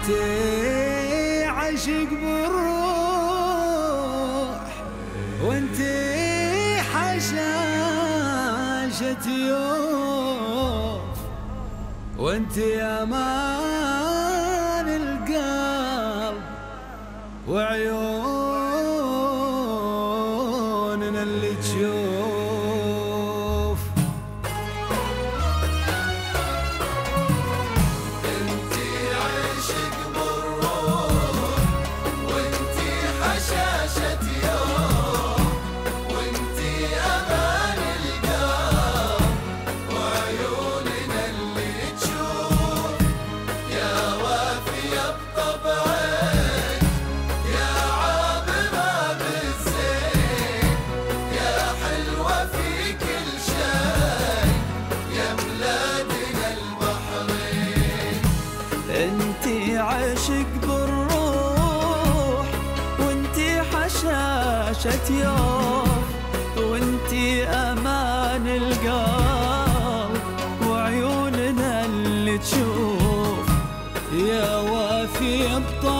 انت عاشق بالروح وانت حشاشة يوف وانت امان القلب وعيوننا اللي تشوف. انتي عاشق بالروح وانتي حشاشة يوم وانتي امان القلب وعيوننا اللي تشوف. يا وافية بطبعك يا عابرة بالزين يا حلوة في كل شي يا بلادنا البحرين. انتي عاشق بالروح وانتي حشاشة يوم وانتي امان القلب وعيوننا اللي تشوف. يا وافي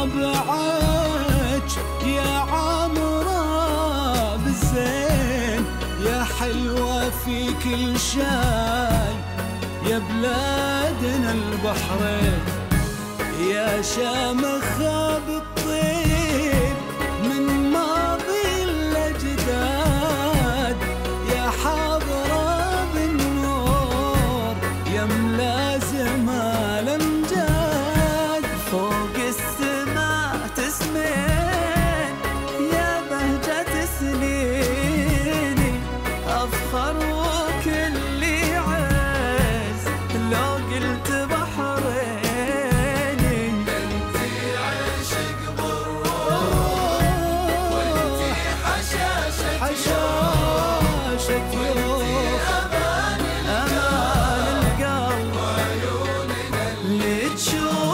بطبعك يا عامرة بالزين يا حلوة في كل شي يا بلادنا البحرين. يا شامخة بالطيب من ماضي الأجداد يا حاضرة بالنور يا ملازمة الأمجاد. فوق السماء تسمين يا بهجة سنيني أفخر وكل عز لو قلت بحريني. انتي عاشق بالروح وانتي حشاشة حشاشة يوف امان القلب وعيوننا اللي تشوف.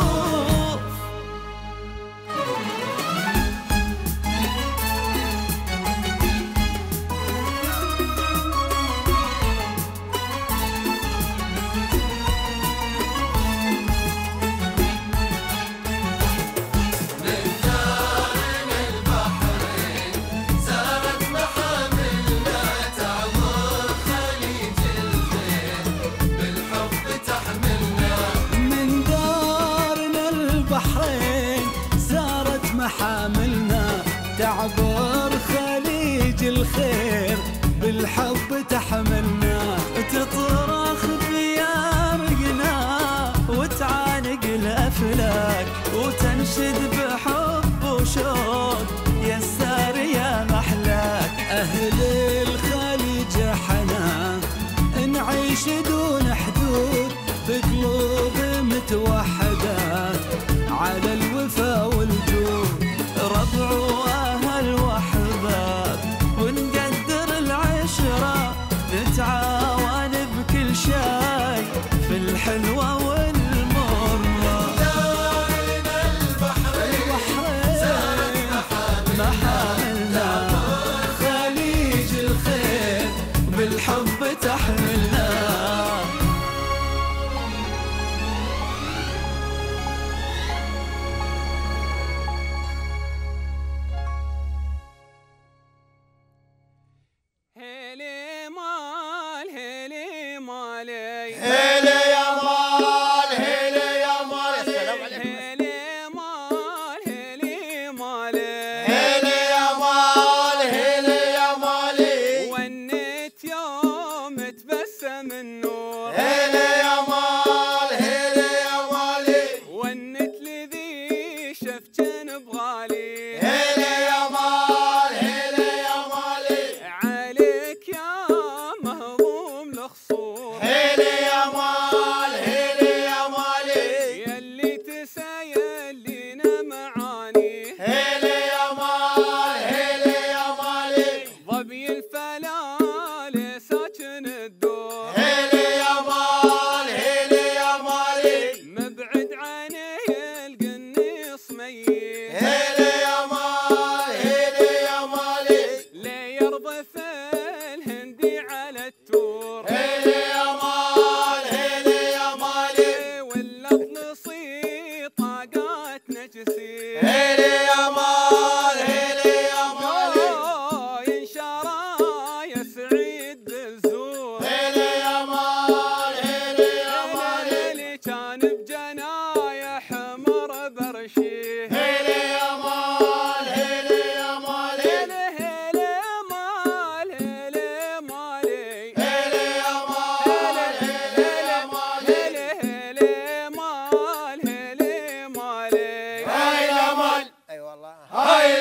من دارنا البحرين سارت محاملنا تعبر خليج الخير بالحب تحملنا. من دارنا البحرين سارت محاملنا تعبر خليج الخير بالحب تحملنا. تطرخ بيارقنا وتعانق الافلاك وتنشد بحب وشوق يا السار يا محلاك. أهل الخليج حنا نعيش دون حدود بقلوب متوحدة على الوفا والجود. ربع واهل واحباب ونقدر العشره نتعامل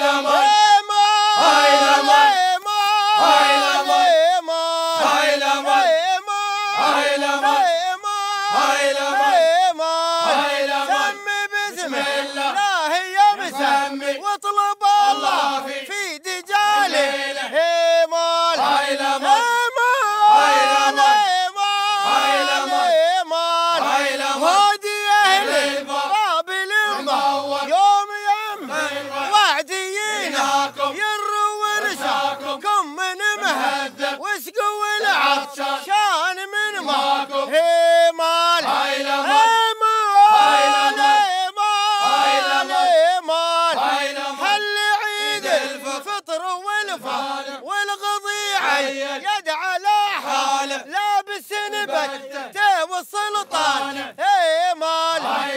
واطلب الله في دجال هيمال هادي اهل بابل يوم يم وعدينا يروا ورشاكم من مهذب واسقوا العطشان من ماكم هيمال يد على حاله لابس نبته والسلطان هيمال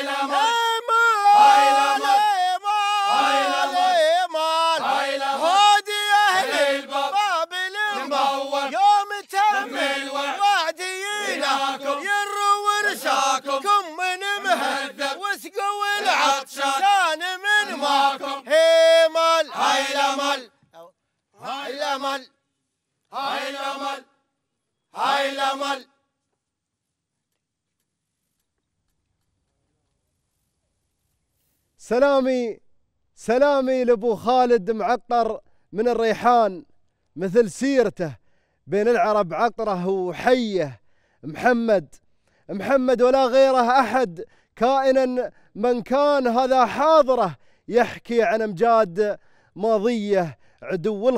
هادي اهل بابل يوم تم وعدينا يروا ورشاكم من مهذب واسقوا العطشان من ماكم هيمال هاي الامل سلامي لابو خالد معطر من الريحان، مثل سيرته بين العرب عطره وحيه محمد ولا غيره احد كائنا من كان، هذا حاضره يحكي عن امجاد ماضيه، عدو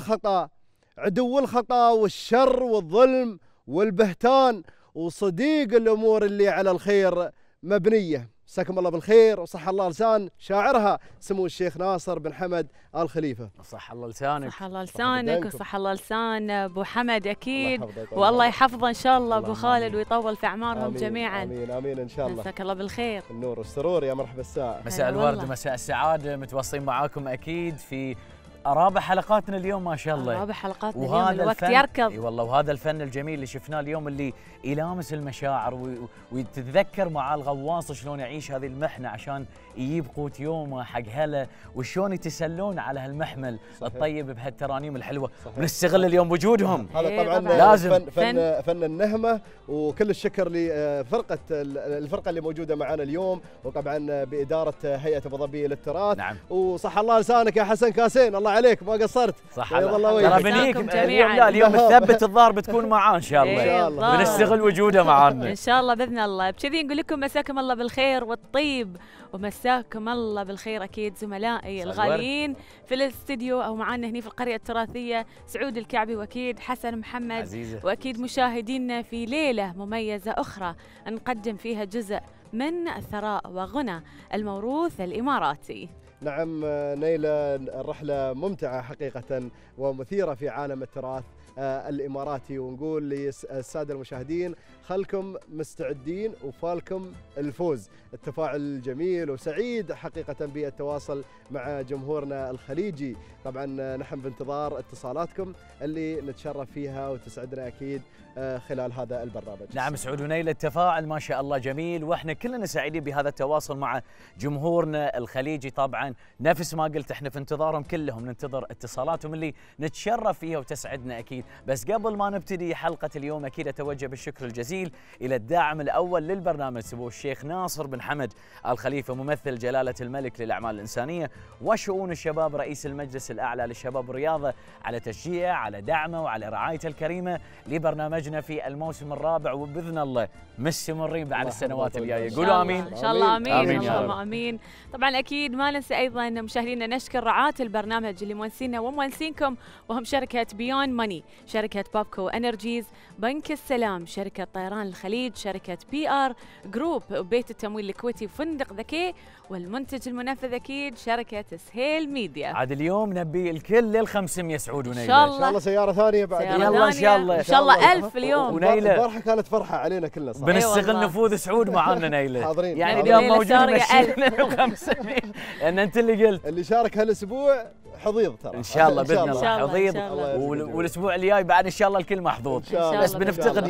الخطا والشر والظلم والبهتان، وصديق الامور اللي على الخير مبنيه. مساكم الله بالخير وصح الله لسان شاعرها سمو الشيخ ناصر بن حمد آل خليفة. صح الله لسانك. صح الله لسانك وصح الله لسان ابو حمد اكيد، والله يحفظه ان شاء الله ابو خالد ويطول في اعمارهم جميعا. امين ان شاء الله. مساك الله بالخير. النور والسرور، يا مرحبا الساعة. مساء الورد ومساء السعادة، متواصلين معاكم اكيد في رابع حلقاتنا اليوم ما شاء الله. رابع حلقاتنا اليوم، الوقت يركض. اي والله، وهذا الفن الجميل اللي شفناه اليوم اللي يلامس المشاعر وتتذكر مع الغواص شلون يعيش هذه المحنة عشان يجيب قوت يومه حق هلا، وشلون يتسلون على هالمحمل الطيب بهالترانيم الحلوة. ونستغل اليوم وجودهم. هذا طبعا لازم فن النهمة، وكل الشكر لفرقة الفرقة اللي موجودة معنا اليوم، وطبعا بإدارة هيئة أبو ظبي للتراث. نعم. وصح الله لسانك يا حسن كاسين، الله عليك ما قصرت. صح الله ترى بنيك اليوم، لا اليوم تثبت الظاهر بتكون معاه ان شاء الله. ان شاء الله بنستغل وجوده معانا ان شاء الله باذن الله. بكذي نقول لكم مساكم الله بالخير والطيب، ومساكم الله بالخير اكيد زملائي الغاليين في الاستديو او معنا هنا في القرية التراثية، سعود الكعبي واكيد حسن محمد عزيزة. واكيد مشاهدينا في ليلة مميزة اخرى نقدم فيها جزء من الثراء وغنى الموروث الاماراتي. نعم نيلة، الرحلة ممتعة حقيقة ومثيرة في عالم التراث الإماراتي، ونقول للسادة المشاهدين خلكم مستعدين وفالكم الفوز. التفاعل جميل وسعيد حقيقة بالتواصل مع جمهورنا الخليجي. طبعا نحن بانتظار اتصالاتكم اللي نتشرف فيها وتسعدنا أكيد خلال هذا البرنامج. نعم سعود ونيلة، التفاعل ما شاء الله جميل، واحنا كلنا سعيدين بهذا التواصل مع جمهورنا الخليجي. طبعا نفس ما قلت احنا في انتظارهم كلهم، ننتظر اتصالاتهم اللي نتشرف فيها وتسعدنا اكيد. بس قبل ما نبتدي حلقة اليوم اكيد اتوجه بالشكر الجزيل الى الداعم الاول للبرنامج سمو الشيخ ناصر بن حمد آل خليفة، ممثل جلالة الملك للاعمال الانسانية وشؤون الشباب، رئيس المجلس الاعلى للشباب والرياضة، على تشجيعه، على دعمه، وعلى رعايته الكريمة لبرنامجنا في الموسم الرابع، وباذن الله مستمرين بعد السنوات الجايه. قولوا امين ان شاء الله. امين آمين ان شاء الله. امين. طبعا اكيد ما ننسى ايضا مشاهدينا نشكر رعاة البرنامج اللي موانسينا وموانسينكم، وهم شركة بيون ماني، شركة بابكو انرجيز، بنك السلام، شركة طيران الخليج، شركة PR جروب، بيت التمويل الكويتي، وفندق ذكي، والمنتج المنفذ اكيد شركة سهيل ميديا. عاد اليوم نبي الكل لل500 سعود ونيلة. ان شاء الله. ان شاء الله سيارة ثانية بعد. يلا ان شاء الله. ان شاء الله 1000 اليوم. ونيلة البارحة كانت فرحة علينا كلنا صراحة. بنستغل نفوذ سعود معانا نيلة. حاضرين. يعني اليوم موجود مشينا ال500 لان انت اللي قلت. اللي شارك هالاسبوع حظيظ ترى. ان شاء الله باذن الله حظيظ، والاسبوع الجاي بعد ان شاء الله الكل محظوظ. بس بنفتقد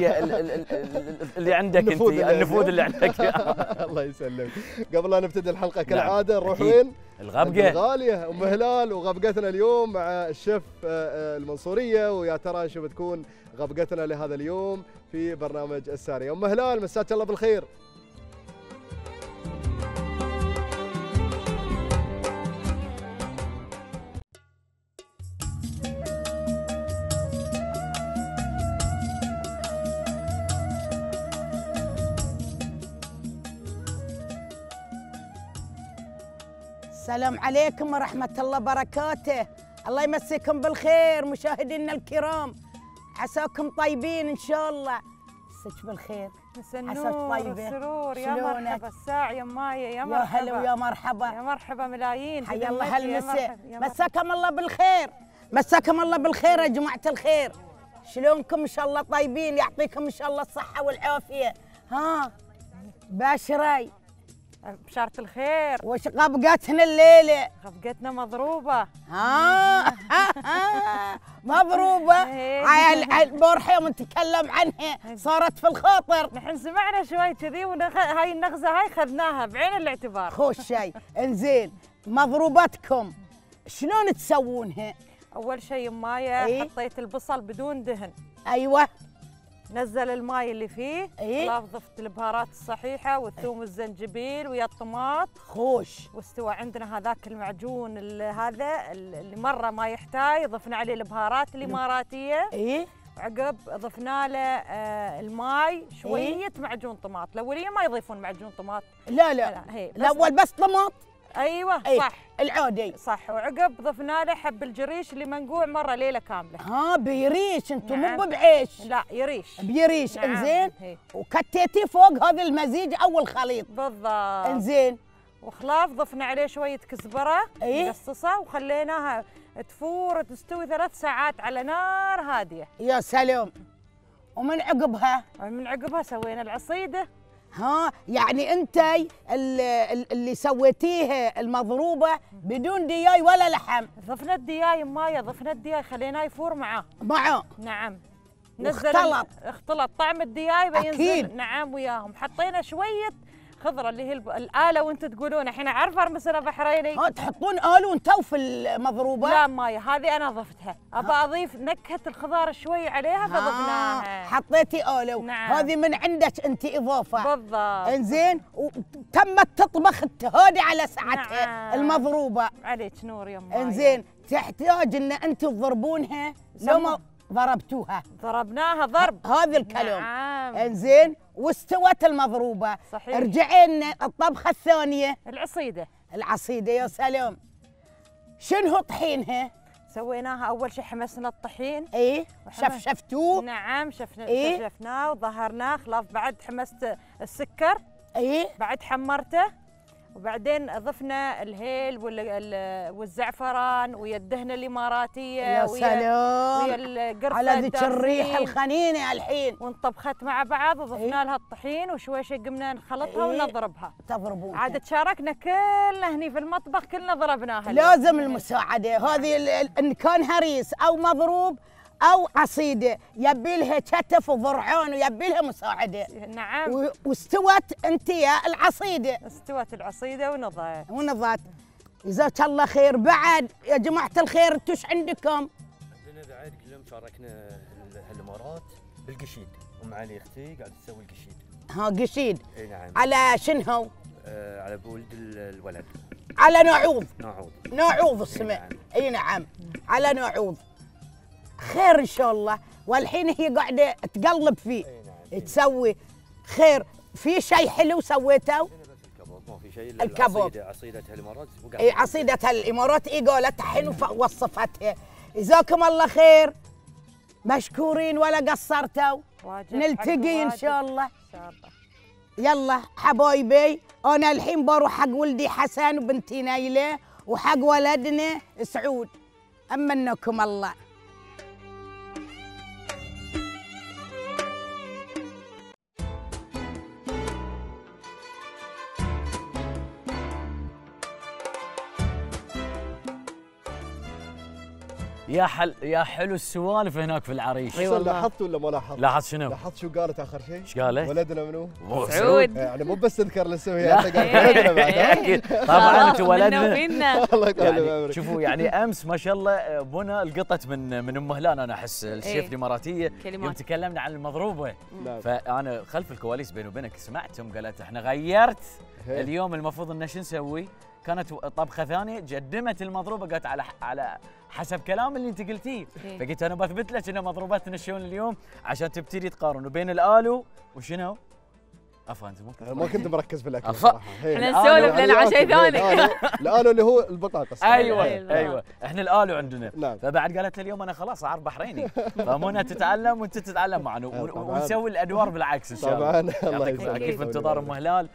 اللي عندك انت، النفوذ اللي عندك. الله يسلمك. قبل لا نبتدي الحلقة كالعادة نروح وين؟ الغبقة الغالية أم هلال، وغبقتنا اليوم مع الشيف المنصورية، ويا ترى شو بتكون غبقتنا لهذا اليوم في برنامج السارية. أم هلال مساك الله بالخير. السلام عليكم ورحمة الله وبركاته. الله يمسيكم بالخير مشاهدينا الكرام، عساكم طيبين إن شاء الله. مسك بالخير. مسا النور والسرور. يا مرحبا الساع يا مايا. يا مرحبا. يا هلا ويا مرحبا. يا مرحبا ملايين. حيا الله هالمساء. مساكم الله بالخير. مساكم الله بالخير يا جماعة الخير. شلونكم؟ إن شاء الله طيبين، يعطيكم إن شاء الله الصحة والعافية. ها باشراي بشارة الخير. وش غبقتنا الليلة؟ غبقتنا مضروبة. مضروبة. هاي البارحة يوم نتكلم عنها صارت في الخاطر. نحن سمعنا شوي كذي هاي النغزة هاي خذناها بعين الاعتبار. خوش شيء. انزين مضروبتكم شلون تسوونها؟ أول شيء مايا حطيت البصل بدون دهن. أيوة. نزل الماي اللي فيه. خلاص ضفت البهارات الصحيحة والثوم والزنجبيل ويا الطماط. خوش. واستوى عندنا هذاك المعجون هذا اللي مرة ما يحتاج، ضفنا عليه البهارات الإماراتية. عقب ضفنا له الماي شوية معجون طماط. الأولية ما يضيفون معجون طماط. لا الأول بس طماط. ايوه صح العودي صح. وعقب ضفنا له حب الجريش اللي منقوع مره ليله كامله. بيريش انتم مو بعيش. لا يريش. بيريش. نعم. انزين وكتيتي فوق هذا المزيج او الخليط. بالضبط. انزين وخلاف ضفنا عليه شويه كزبره مقصصه وخليناها تفور وتستوي 3 ساعات على نار هاديه. يا سلام. ومن عقبها سوينا العصيده. يعني انتي اللي سويتيها المضروبه بدون دياي ولا لحم؟ ضفنا الدياي مايا، ضفنا الدياي خليناه يفور معاه. نعم. اختلط طعم الدياي بينزل. أكيد. نعم وياهم. حطينا شويه خضره اللي هي الآلة وانت تقولون الحين اعرف ارمسنا بحريني. تحطون آلة وانتو في المضروبه؟ لا مايا هذه انا ضفتها، ابى اضيف نكهه الخضار شوي عليها فضفناها. حطيتي آلة. نعم. هذه من عندك انت اضافه. بالضبط. انزين وتمت تطبخ هذه على ساعتها. نعم. المضروبه. عليك نور يا مايا. انزين تحتاج ان انتم تضربونها لو ما ضربتوها. ضربناها ضرب. هذا الكلام. نعم. انزين واستوت المضروبه. صحيح. رجعنا الطبخه الثانيه العصيده. يا سلام. شنو طحينها؟ سويناها اول شيء حمسنا الطحين. شفشفتوه. نعم شفناه وظهرناه. خلاص بعد حمست السكر. بعد حمرته. وبعدين ضفنا الهيل والزعفران ويا الدهنه الاماراتيه. يا سلام. ويا القرفه على ذيك الريحه الخنينه الحين. وانطبخت مع بعض وضفنا لها الطحين وشوي شوي قمنا نخلطها ونضربها. تضربونها. عاد تشاركنا كلنا هني في المطبخ، كلنا ضربناها. لازم المساعده هذه ان كان هريس او مضروب او عصيده يبي لها كتف وضرعان ويبي لها مساعده. نعم. واستوت انت يا العصيده. استوت العصيده ونضت. جزاك الله خير. بعد يا جماعه الخير انتم ايش عندكم؟ عندنا بعد كلهم شاركنا الامارات بالقشيد. ام علي اختي قاعده تسوي القشيد. قشيد. اي نعم. على شنو؟ على بولد الولد. على ناعوض. ناعوض اسمه. نعم. اي نعم على ناعوض. خير ان شاء الله. والحين هي قاعده تقلب فيه. نعم. تسوي خير. في شيء حلو سويته؟ ما في شيء. الكباب. عصيده الامارات. عصيده الامارات. قالت حلو وصفتها. جزاكم الله خير. مشكورين ولا قصرتوا. نلتقي ان شاء الله. يلا حبايبي انا الحين بروح حق ولدي حسن وبنتي نيله وحق ولدنا سعود. امنكم الله. يا حلو السوالف هناك في العريش. حسن لاحظت ولا ما لاحظت؟ لاحظت شنو؟ لاحظت شو قالت اخر شيء؟ ايش قالت؟ ولدنا منو؟ سعود. يعني مو بس تذكر الاسم، هي انت قالت ولدنا بعد. اكيد طبعا انت ولدنا. الله يطول يعني بعمرك. شوفوا يعني امس ما شاء الله بنا القطت من ام هلال، انا احس الشيف الاماراتيه يوم تكلمنا عن المضروبه. فانا خلف الكواليس بيني وبينك سمعتهم قالت احنا غيرت اليوم المفروض ان شو نسوي؟ كانت طبخه ثانيه قدمت المضروبه، قالت على حسب كلام اللي انت قلتيه. فقلت انا بثبت لك ان مضروبتنا شلون اليوم عشان تبتدي تقارن بين الالو وشنو؟ عفوا انت ما كنت مركز في الاكل صراحه. احنا نسولف لنا على شيء ثاني. الالو اللي هو البطاطس. ايوه احنا الالو عندنا. نعم. فبعد قالت لي اليوم انا خلاص صار بحريني، فمنى تتعلم وانت تتعلم معنا ونسوي الادوار بالعكس ان شاء الله. طبعا الله يسعدك. اكيد في انتظار ام هلال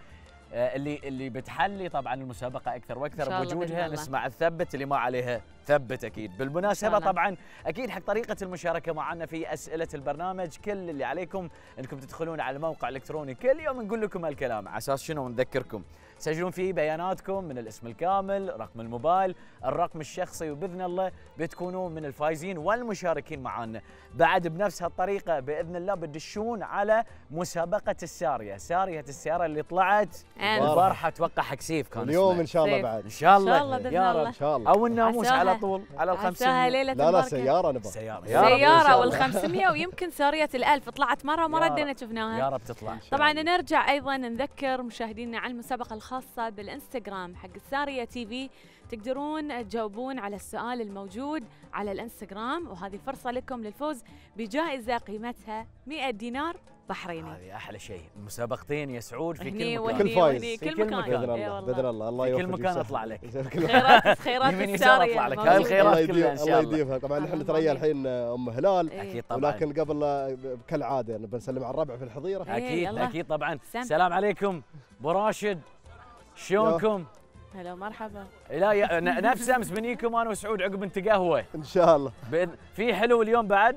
اللي بتحلي طبعا المسابقه اكثر واكثر بوجودها. نسمع الثبت اللي ما عليها ثبت اكيد. بالمناسبه طبعا اكيد حق طريقه المشاركه معنا في اسئله البرنامج، كل اللي عليكم انكم تدخلون على الموقع الالكتروني، كل يوم نقول لكم هالكلام على اساس شنو نذكركم تسجلون فيه بياناتكم من الاسم الكامل، رقم الموبايل، الرقم الشخصي، وباذن الله بتكونوا من الفايزين والمشاركين معنا. بعد بنفس هالطريقه باذن الله بتدشون على مسابقه الساريه، ساريه السياره اللي طلعت البارحه اتوقع حق سيف كان اليوم ان شاء الله بعد ان شاء الله يا رب ان شاء الله. او الناموس على طول على ال 500. لا سياره نبغى سياره وال 500 ويمكن ساريه ال1000 طلعت مره وما ردينا شفناها. يا رب تطلع. طبعا نرجع ايضا نذكر مشاهدينا على المسابقه الخاصه بالانستغرام حق الساريه تي في، تقدرون تجاوبون على السؤال الموجود على الانستغرام، وهذه فرصه لكم للفوز بجائزه قيمتها 100 دينار بحريني. هذه احلى شيء. مسابقتين يا سعود في كل مكان، كل فايز في كل مكان باذن الله الله يوفقك. في كل مكان اطلع لك. خيرات يمين يسار اطلع لك. هاي الخيرات كلها ان شاء الله. الله يديمها. طبعا نحن نتريا الحين ام هلال اكيد طبعا، ولكن قبل كالعاده بنسلم على الربع في الحظيره. اكيد طبعا. السلام عليكم ابو راشد، شلونكم؟ هلا مرحبا. لا نفس امس بنيكم انا وسعود عقب انت قهوه ان شاء الله. في حلو اليوم بعد.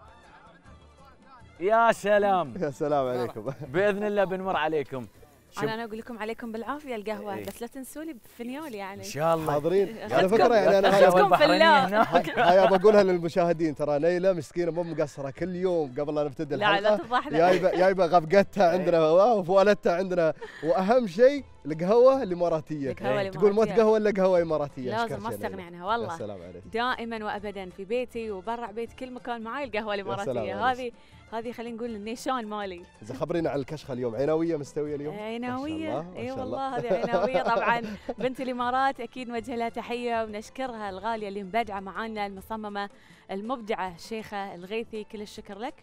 يا سلام يا سلام عليكم. باذن الله بنمر عليكم. انا اقول لكم عليكم بالعافيه القهوه، بس لا تنسوا لي بفنيول يعني ان شاء الله. حاضرين على فكره. يعني انا هاي بقولها للمشاهدين، ترى نيله مسكينه مو مقصره، كل يوم قبل لا نبتدي الحلقه جايبه غبقتها عندنا وفوالتها عندنا، واهم شيء القهوه الاماراتيه. تقول ما تقهوه الا قهوه اماراتيه، لازم ما استغني عنها والله. يا سلام عليك. دائما وابدا في بيتي وبرع بيت كل مكان معي القهوه الاماراتيه. هذه خلينا نقول النيشان مالي. اذا خبرينا عن الكشخه اليوم، عيناويه مستويه اليوم؟ عيناويه اي والله هذه عيناويه. طبعا بنت الامارات اكيد نوجه لها تحيه ونشكرها الغاليه اللي مبدعه معانا، المصممه المبدعه الشيخه الغيثي، كل الشكر لك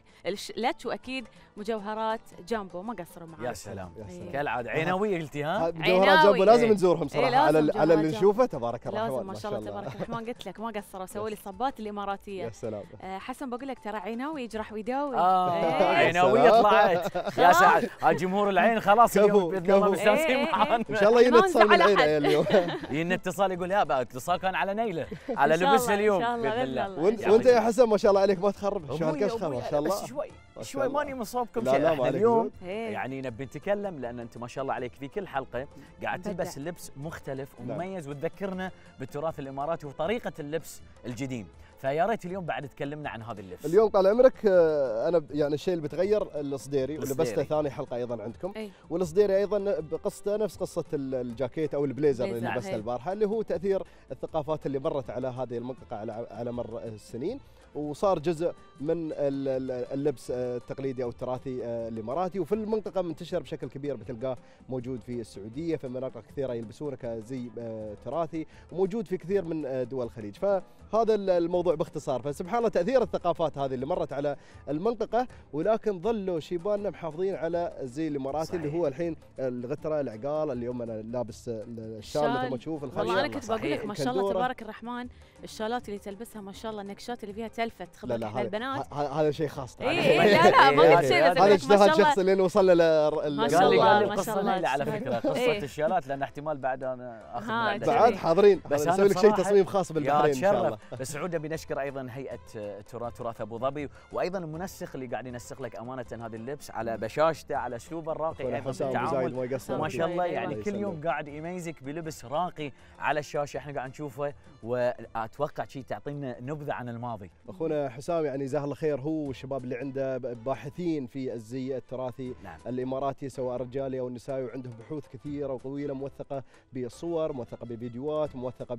واكيد مجوهرات جامبو ما قصروا معنا. يا سلام كالعاده. عيناويه قلتي ها؟ مجوهرات جامبو لازم نزورهم صراحه. على اللي نشوفه تبارك الرحمن لازم ما شاء الله تبارك الرحمن. قلت لك ما قصروا، سووا لي الصبات الاماراتيه. يا سلام. حسن بقول لك ترى عيناوي يجرح ويداوي. عيناويه طلعت يا سعد. جمهور العين خلاص اليوم باذن الله مستانسين معانا. ان شاء الله يجينا اتصال من العين اليوم. يجينا اتصال يقول لا بقى اتصال كان على نيله على لبسها اليوم باذن الله. وانت يا حسن ما شاء الله عليك ما تخرب شهر كشخه ما شاء الله. شوي ماني مصابكم شيء. احنا اليوم يعني نبي نتكلم لان انت ما شاء الله عليك في كل حلقه قاعد تلبس لبس مختلف ومميز وتذكرنا بالتراث الاماراتي وطريقه اللبس الجديد. فيا ريت اليوم بعد تكلمنا عن هذا اللبس. اليوم طال عمرك انا يعني الشيء اللي بتغير الصديري ولبسته ثاني حلقه ايضا عندكم. والصديري ايضا بقصته نفس قصه الجاكيت او البليزر اللي لبسته البارحه، اللي هو تاثير الثقافات اللي مرت على هذه المنطقه على مر السنين، وصار جزء من اللبس التقليدي او التراثي الاماراتي. وفي المنطقه منتشر بشكل كبير، بتلقاه موجود في السعوديه، في مناطق كثيره يلبسونه كزي تراثي، وموجود في كثير من دول الخليج. فهذا الموضوع باختصار. فسبحان الله تاثير الثقافات هذه اللي مرت على المنطقه، ولكن ظلوا شيباننا محافظين على الزي الاماراتي. صحيح. اللي هو الحين الغتره، العقال، اليوم انا لابس الشال مثل ما تشوف الخليج. والله انا كنت بقول لك ما شاء الله تبارك الرحمن الشالات اللي تلبسها ما شاء الله، النكشات اللي فيها تلفت خبرك احنا البنات. هذا شيء خاص طبعا. لا ما قلت شيء، هذا اجتهاد شخصي لين وصل ما شاء الله قال لي قصه على فكره قصه الشالات، لان احتمال بعد انا اخذ بعد حاضرين. بس نسوي لك شيء تصميم خاص بالبحرين ان شاء الله. بس سعود ابي نشكر ايضا هيئه تراث ابو ظبي، وايضا المنسق اللي قاعد ينسق لك امانه هذا اللبس على بشاشته، على اسلوبه الراقي ايضا بالتعامل ما شاء الله. يعني كل يوم قاعد يميزك بلبس راقي على الشاشه احنا قاعد نشوفه، واتوقع شيء تعطينا نبذه عن الماضي. اخونا حسام يعني جزاه الله خير، هو والشباب اللي عنده باحثين في الزي التراثي الاماراتي سواء رجالي او نسائي، وعندهم بحوث كثيره وطويله موثقه بصور، موثقه بفيديوهات، موثقه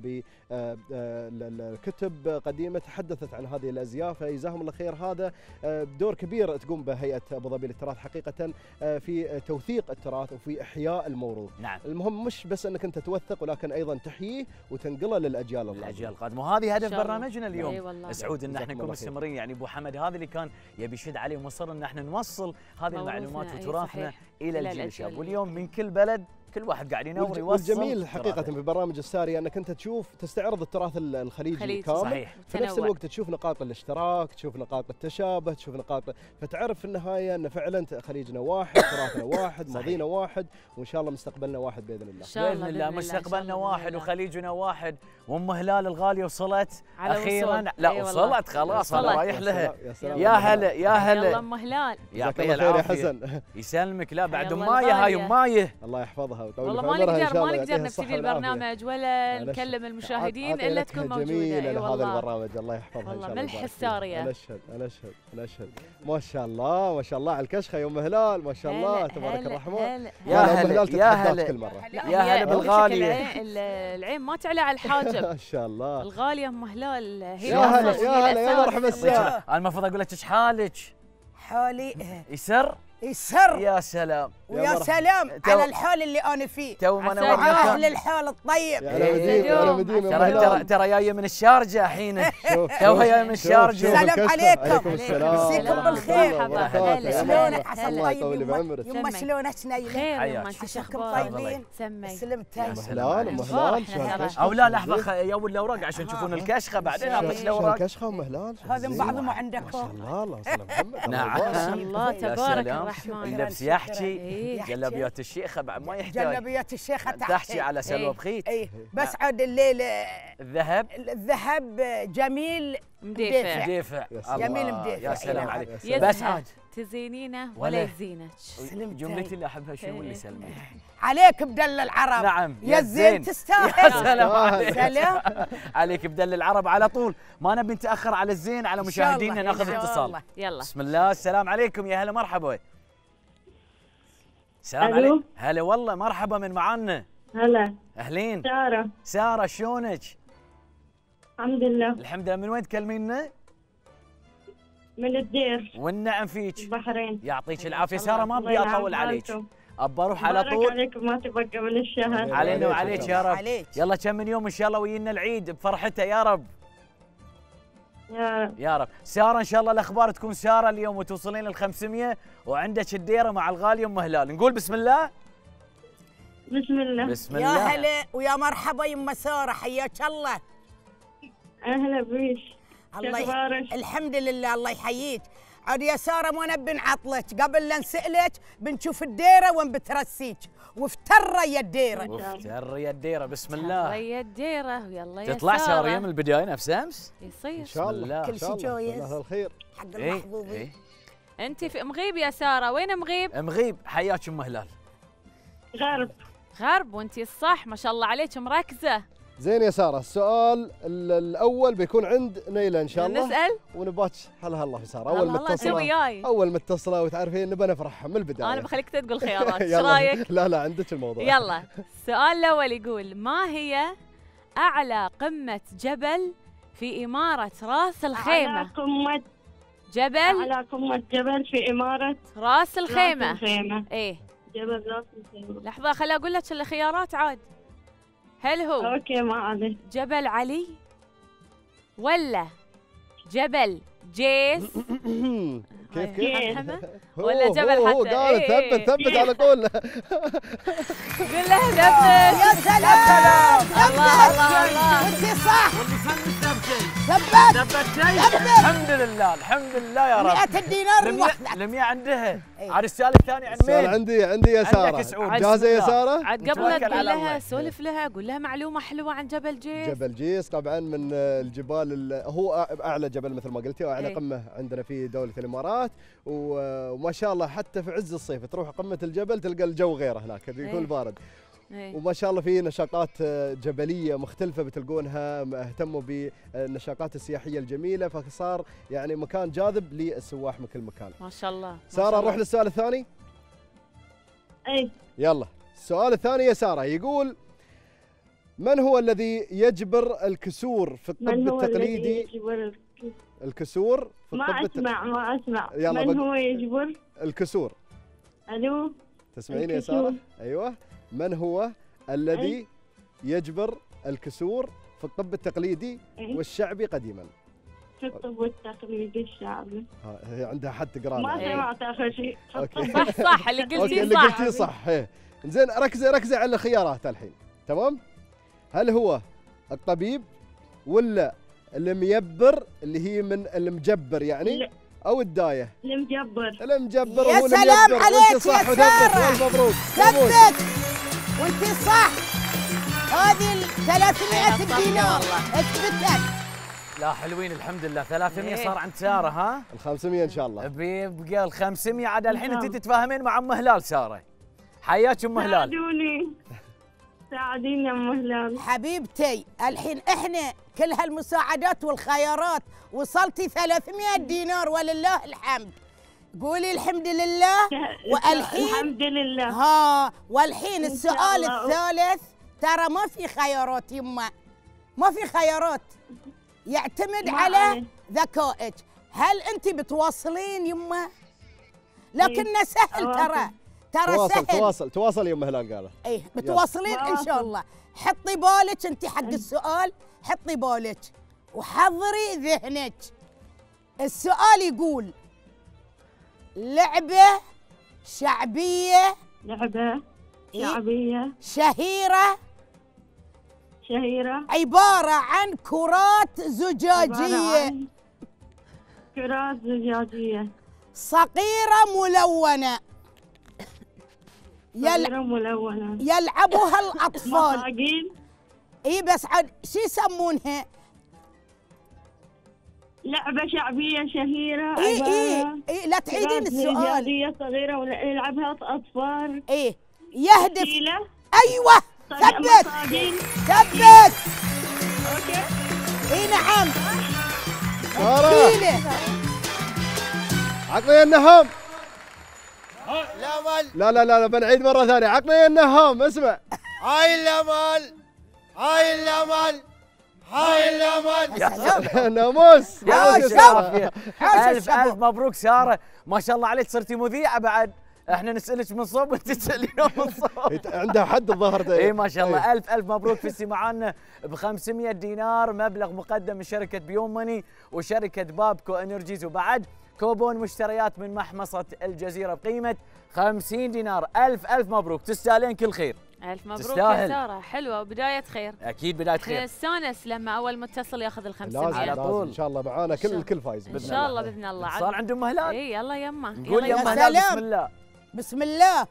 بكتب قديمه تحدثت عن هذه الازياء، فجزاهم الله خير. هذا دور كبير تقوم به هيئه ابو ظبي للتراث حقيقه في توثيق التراث وفي احياء الموروث. نعم. المهم مش بس انك انت توثق، ولكن ايضا تحييه وتنقله للاجيال القادمه، وهذه هدف برنامجنا اليوم. سعود ان احنا نكون مستمرين. يعني ابو حمد هذا اللي كان يبي يشد عليه ومصر ان احنا نوصل هذه المعلومات وتراثنا الى الجيل الشاب، واليوم من كل بلد كل واحد قاعد ينور يوصل. والجميل حقيقة في برامج السارية انك انت تستعرض التراث الخليجي كامل، صحيح. في نفس الوقت تشوف نقاط الاشتراك، تشوف نقاط التشابه، تشوف نقاط، فتعرف في النهاية ان فعلا خليجنا واحد، تراثنا واحد، ماضينا واحد، وان شاء الله مستقبلنا واحد باذن الله. باذن الله مستقبلنا واحد وخليجنا واحد. وام هلال الغالية وصلت اخيرا. لا وصلت خلاص، انا رايح لها. يا هلا يا هلا. يلا ام هلال يعطيها العافية يسلمك. لا بعد مايه هاي مايه الله يحفظها. والله ما نقدر نبتدي البرنامج ولا نكلم المشاهدين الا تكون موجوده. جميل هذا البرنامج الله يحفظها والله ملح الساريه. انا اشهد ما شاء الله ما شاء الله على الكشخه يا ام هلال، ما شاء الله تبارك الرحمن. يا هلا يا هلا كل مره. يا هلا بالغاليه. العين ما تعلى على الحاجب. ما شاء الله الغاليه ام هلال. يا هلا يا هلا يا مرحبا السلام. انا المفروض اقول لك ايش حالك؟ حالي يسر يسر. يا سلام ويا سلام على الحال اللي انا فيه. تو ما انا اهل الحال الطيب. انا مديم ترى جايه من الشارجه الحين. تو جايه من الشارجه. سلام عليكم. مساكم بالخير. شلونك عسى الله يطول بعمرك. يما شلونك نايله؟ خير يما انت شكلكم طيبين. سمي سلمت. ام هلال او لا لحظه يا الاوراق عشان تشوفون الكشخه بعدين اعطيك الاوراق. الكشخه ام هلال هذا من بعض ما عندكم. ما شاء الله الله يسلم محمد. نعم ما شاء الله تبارك الرحمن. اللبس يحكي. جلابيات الشيخه بعد ما يحتاج. جلابيات الشيخه تحكي على سلوى بخيت. بس عاد الليل الذهب جميل مديفع. جميل مديفع. يا سلام عليك. بس عاد تزينينه ولا يزينك. جملتي اللي احبها شنو اللي يسلمك؟ عليك بدل العرب. نعم يا الزين تستاهل. يا سلام عليك. سلام عليك بدل العرب على طول. ما نبي نتاخر على الزين. على مشاهدينا ناخذ اتصال. يلا بسم الله. السلام عليكم. يا هلا مرحبا. السلام عليكم. هلا والله مرحبا من معانا. هلا اهلين. ساره شلونك؟ الحمد لله. الحمد لله. من وين تكلمينا؟ من الدير. والنعم فيك. البحرين. يعطيك العافيه ساره. ما ابي اطول عليك. ابى اروح على طول. عليكم ما تبقى من الشهر. علينا وعليك يا رب. يلا كم من يوم ان شاء الله وينا العيد بفرحته يا رب. يا رب. ساره ان شاء الله الاخبار تكون ساره اليوم وتوصلين ال 500 وعندك الديره مع الغاليه ام هلال. نقول بسم الله. بسم الله. بسم الله. يا هلا ويا مرحبا يما ساره حياك الله. اهلا بيك. الله الحمد لله الله يحييك. عاد يا ساره ما نبي نعطلك قبل لا نسالك بنشوف الديره وين بترسيك وافتر يا الديره. وافتر يا الديره. بسم الله. افتر يا الديره ويلا يا تطلع ساره يوم البدايه نفس امس. يصير ان شاء الله. كل شيء جايز. الله الخير حق المحظوظين. انت في مغيب يا ساره. وين مغيب؟ مغيب. حياك ام هلال. غرب وانت الصح ما شاء الله عليك مركزه. زين يا ساره. السؤال الاول بيكون عند نيله ان شاء الله. نسال ونباك حلها الله في ساره. اول متصله وتعرفين نبى نفرحها من البدايه. انا بخليك تقول خيارات. ايش رايك؟ لا عندك الموضوع. يلا السؤال الاول يقول ما هي اعلى قمه جبل في اماره راس الخيمه؟ اعلى قمه جبل في اماره راس الخيمه. ايه جبل راس الخيمه. لحظه خليني اقول لك الخيارات عاد. هل هو اوكي ما عليه جبل علي ولا جبل جيس كيف ولا جبل هو حتى قال ثبت على قول. قل له ثبت. يا سلام الله الله الله. انت صح. ثبت ثبت الحمد لله الحمد لله يا رب. 100 دينار الوحده. لمية عندها. عاد السؤال الثاني عن مين؟ عندي يا ساره. جاهزه يا ساره؟ عاد قبل لا تقول لها سولف لها قول لها معلومه حلوه عن جبل جيس. جبل جيس طبعا من الجبال هو اعلى جبل مثل ما قلتي واعلى قمه عندنا في دوله الامارات، وما شاء الله حتى في عز الصيف تروح قمه الجبل تلقى الجو غير هناك بيكون بارد. وما شاء الله في نشاطات جبليه مختلفه بتلقونها، اهتموا بالنشاطات السياحيه الجميله، فصار يعني مكان جاذب للسواح من كل مكان. ما شاء الله. ساره نروح للسؤال الثاني؟ اي يلا السؤال الثاني يا ساره يقول: من هو الذي يجبر الكسور في الطب التقليدي؟ الكسور في ما الطب ما اسمع يلا من هو يجبر الكسور؟ الو تسمعين يا ساره؟ ايوه. من هو الذي يجبر الكسور في الطب التقليدي والشعبي قديما؟ في الطب التقليدي الشعبي. هي عندها حد تقرا ما سمعت اخر شيء. صح اللي قلتيه اللي صح. قلتيه صح. زين ركزي على الخيارات الحين. تمام؟ هل هو الطبيب ولا الميبر اللي هي من المجبر يعني او الدايه؟ المجبر يا هو سلام عليك صح يا ساره. مبروك ثبت وانت صح. هذه 300 دينار اثبتت. لا حلوين الحمد لله. 300 صار عند ساره. ها ال 500 ان شاء الله. بيبقى ال 500 عاد الحين انت تتفاهمين مع ام هلال. ساره حياك ام هلال. ساعديني يا ام هلال. حبيبتي الحين احنا كل هالمساعدات والخيارات وصلتي 300 دينار ولله الحمد. قولي الحمد لله. والحين الحمد لله. والحين السؤال الثالث ترى ما في خيارات يما، ما في خيارات، يعتمد على ذكائك. هل انت بتواصلين يما؟ لكنه سهل ترى سهل. تواصل يا ام هلال قالت. ايه بتواصلين ان شاء الله. حطي بالك انت حق السؤال، حطي بالك وحضري ذهنك. السؤال يقول: لعبة شعبية شهيرة عبارة عن كرات زجاجية صغيرة ملونة يلعبها الأطفال. اي بس عاد شو يسمونها؟ لعبة شعبية شهيرة. اي لا تعيدين السؤال. زجاجية صغيرة ويلعبها أطفال. يهدف. ايوه ثبت. اوكي. اي نعم. ساره عقلي النهم. لا بنعيد مرة ثانية. عقلي النهم اسمع. هاي الأمل ناموس. ألف مبروك سارة. ما شاء الله عليك صرتي مذيعة بعد. احنا نسألك من صوب وانت تسألينا من صوب. عندها حد الظهر. اي ما شاء الله. ألف مبروك. فزتي معانا ب 500 دينار مبلغ مقدم من شركة بيوم ماني وشركة بابكو انرجيز، وبعد كوبون مشتريات من محمصة الجزيرة بقيمة 50 دينار. ألف مبروك. تستاهلين كل خير. ألف مبروك يا سارة. حلوة بداية خير. أكيد بداية خير. نستانس لما أول متصل ياخذ ال 500 على طول. إن شاء الله معانا كل فايز إن شاء الله بإذن الله. صار عند أم هلال. إي يلا يما. نقول يا أم هلال بسم الله. بسم الله.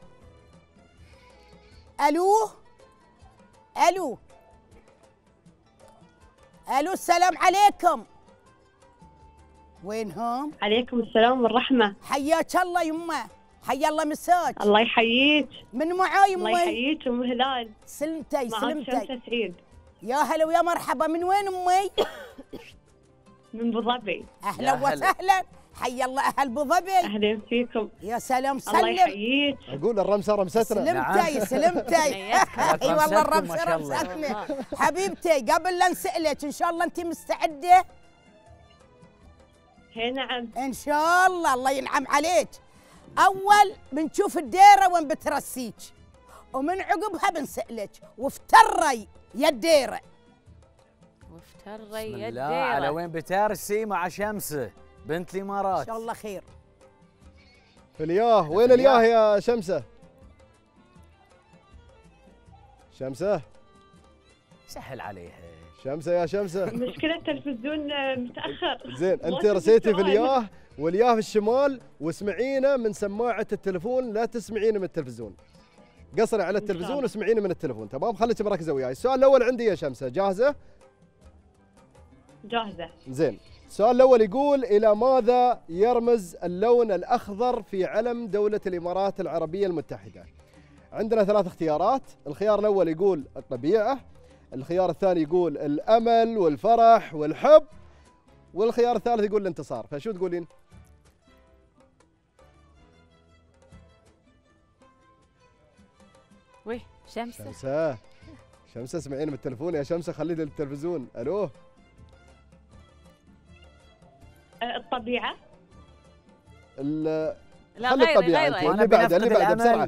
ألو السلام عليكم. وينهم؟ عليكم السلام والرحمة. حياك الله يمه. حيا الله مساك. الله يحييك. من معاي يمي؟ الله يحييك ام هلال. سلمتي. شمسة سعيد. يا هلا ويا مرحبا. من وين امي؟ من ابو ظبي. اهلا وسهلا. حيا الله اهل ابو ظبي. اهلا فيكم. يا سلام سلم. الله يحييك. اقول الرمسه رمستنا. سلمتي. اي والله الرمسه رمستنا. حبيبتي قبل لا نسالك ان شاء الله انت مستعده؟ نعم ان شاء الله ينعم عليك. اول بنشوف الديره وين بترسيك ومن عقبها بنسالك وافتري يا الديره. وافتري يا الديره على وين بترسي مع شمسه. بنت ان الامارات. شاء الله خير. في الياه، وين الياه يا شمسه؟ شمسه سهل عليها. شمسه يا شمسه. مشكلة التلفزيون متأخر. زين انت رسيتي في الياه، والياه في الشمال، واسمعينا من سماعه التلفون، لا تسمعينا من التلفزيون. قصري على التلفزيون واسمعينا من التلفون، تمام؟ خليك مركزه وياي. السؤال الاول عندي يا شمسه، جاهزه؟ جاهزة. زين، السؤال الاول يقول: الى ماذا يرمز اللون الاخضر في علم دوله الامارات العربيه المتحده؟ عندنا 3 اختيارات. الخيار الاول يقول الطبيعه، الخيار الثاني يقول الامل والفرح والحب، والخيار الثالث يقول الانتصار. فشو تقولين؟ وي شمسة. شمسه اسمعينا من التلفون يا شمسه، خلي التلفزيون. الو. الطبيعة. لا خلي غير الطبيعه غير انت. اللي بعده بسرعه.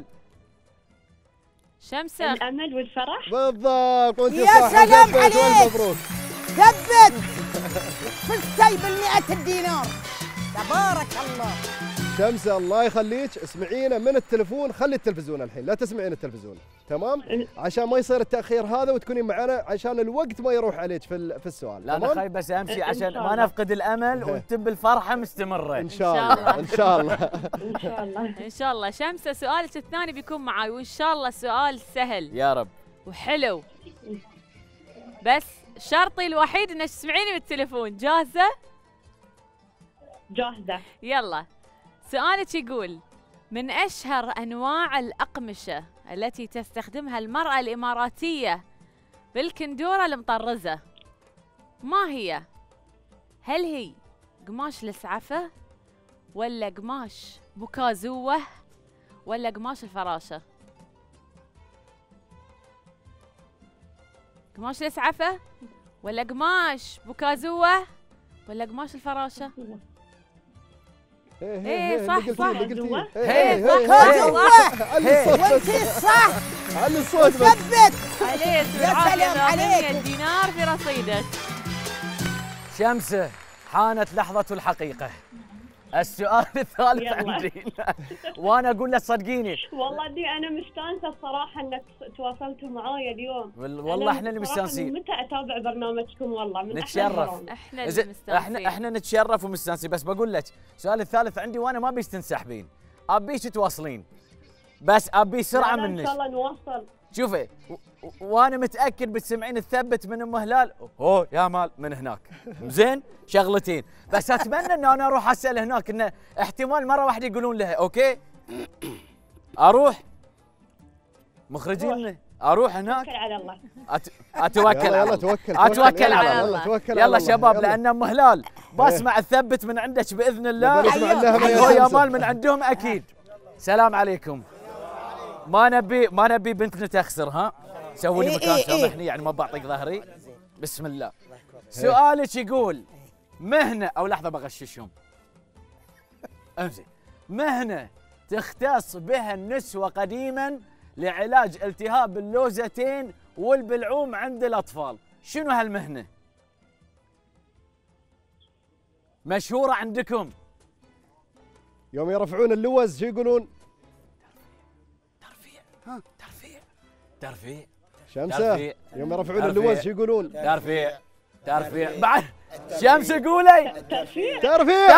شمسة. الأمل والفرح. بالضبط، وانت يا صح. سلام ثبت عليك. والف مبروك. ثبت. فزتي بال100 دينار. تبارك الله. شمسه الله يخليك، اسمعينا من التلفون، خلي التلفزيون الحين، لا تسمعين التلفزيون، تمام؟ عشان ما يصير التاخير هذا وتكونين معنا، عشان الوقت ما يروح عليك في السؤال. لا انا خايف بس امشي عشان ما نفقد الامل وتب الفرحه مستمره. ان شاء الله ان شاء الله إن شاء الله. ان شاء الله. شمسة سؤالك الثاني بيكون معاي، وان شاء الله سؤال سهل يا رب وحلو، بس شرطي الوحيد انك تسمعيني بالتليفون. جاهزة؟ جاهزة. يلا. سؤالك يقول: من أشهر أنواع الأقمشة التي تستخدمها المرأة الإماراتية بالكندورة المطرزة ما هي؟ هل هي قماش السعفة، ولا قماش بوكازوة، ولا قماش الفراشة؟ قماش السعفة، ولا قماش بوكازوة، ولا قماش الفراشة؟ ايه صح صح. ايه وانتي صح. علي الصوت بس. ثبت. عليك يا سلام عليك. دينار في رصيدك. شمسه، حانت لحظه الحقيقه. السؤال الثالث يلا. عندي وانا اقول له صدقيني والله دي انا مستانسه الصراحه انك تواصلتوا معايا اليوم. والله احنا اللي صراحة مستانسين. من متى اتابع برنامجكم والله من نتشرف. احنا اللي مستانسين. احنا نتشرف ومستانسين، بس بقول لك السؤال الثالث عندي وانا ما بيش تنسحبين، ابيش تواصلين، بس ابي سرعه منك. ان شاء الله نوصل. شوفي وانا متاكد بتسمعين الثبت من ام هلال، اوه يا مال من هناك. زين شغلتين، بس اتمنى ان انا اروح اسال هناك، انه احتمال مره واحده يقولون لها اوكي اروح مخرجين، اروح هناك. توكل على الله. اتوكل يلا توكل اتوكل على الله. توكل يلا شباب، لان ام هلال بسمع الثبت من عندك باذن الله، يا مال من عندهم اكيد. سلام عليكم. ما نبي بنتنا تخسر، ها؟ سوي لي مكان، سامحني يعني ما بعطيك ظهري. بسم الله. سؤالك يقول: مهنه او لحظه بغششهم. انزين. مهنه تختص بها النسوه قديما لعلاج التهاب اللوزتين والبلعوم عند الاطفال، شنو هالمهنه؟ مشهوره عندكم. يوم يرفعون اللوز شو يقولون؟ ترفيع. شمسه، يوم يرفعون اللوز شو يقولون؟ ترفيع بعد. شمسه قولي. ترفيع.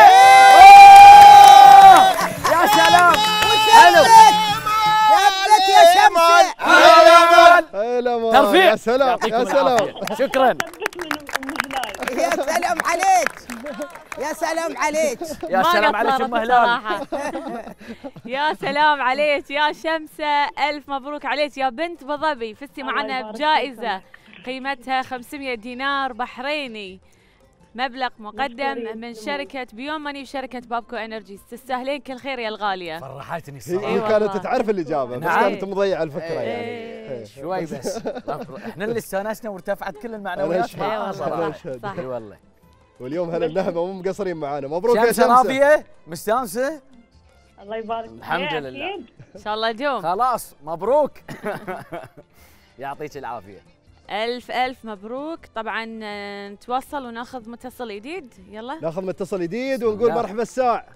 يا سلام. حلو. ثبت يا شمسة. ترفيع. يا سلام يا سلام. شكرا. يا سلام عليك. يا سلام عليك. يا سلام عليك ام هلال. يا سلام عليك يا شمسة، ألف مبروك عليك يا بنت أبو ظبي. فزتي معنا بجائزة قيمتها 500 دينار بحريني، مبلغ مقدم من شركة بيون ماني وشركة بابكو انرجيز. تستاهلين كل خير يا الغالية. فرحتني هي كانت تعرف الإجابة، بس كانت مضيعة الفكرة يعني. شوي بس. احنا اللي استانسنا وارتفعت كل المعنويات. اي والله صح. اي والله. واليوم هلا النهبة مو مقصرين معانا. مبروك يا شمسة. شمسة. راضية؟ مستانسة؟ الله يبارك. الحمد لله. ان شاء الله دوم. خلاص مبروك. يعطيك العافية. ألف مبروك. طبعا نتواصل وناخذ متصل جديد. يلا ناخذ متصل جديد ونقول مرحبا الساع.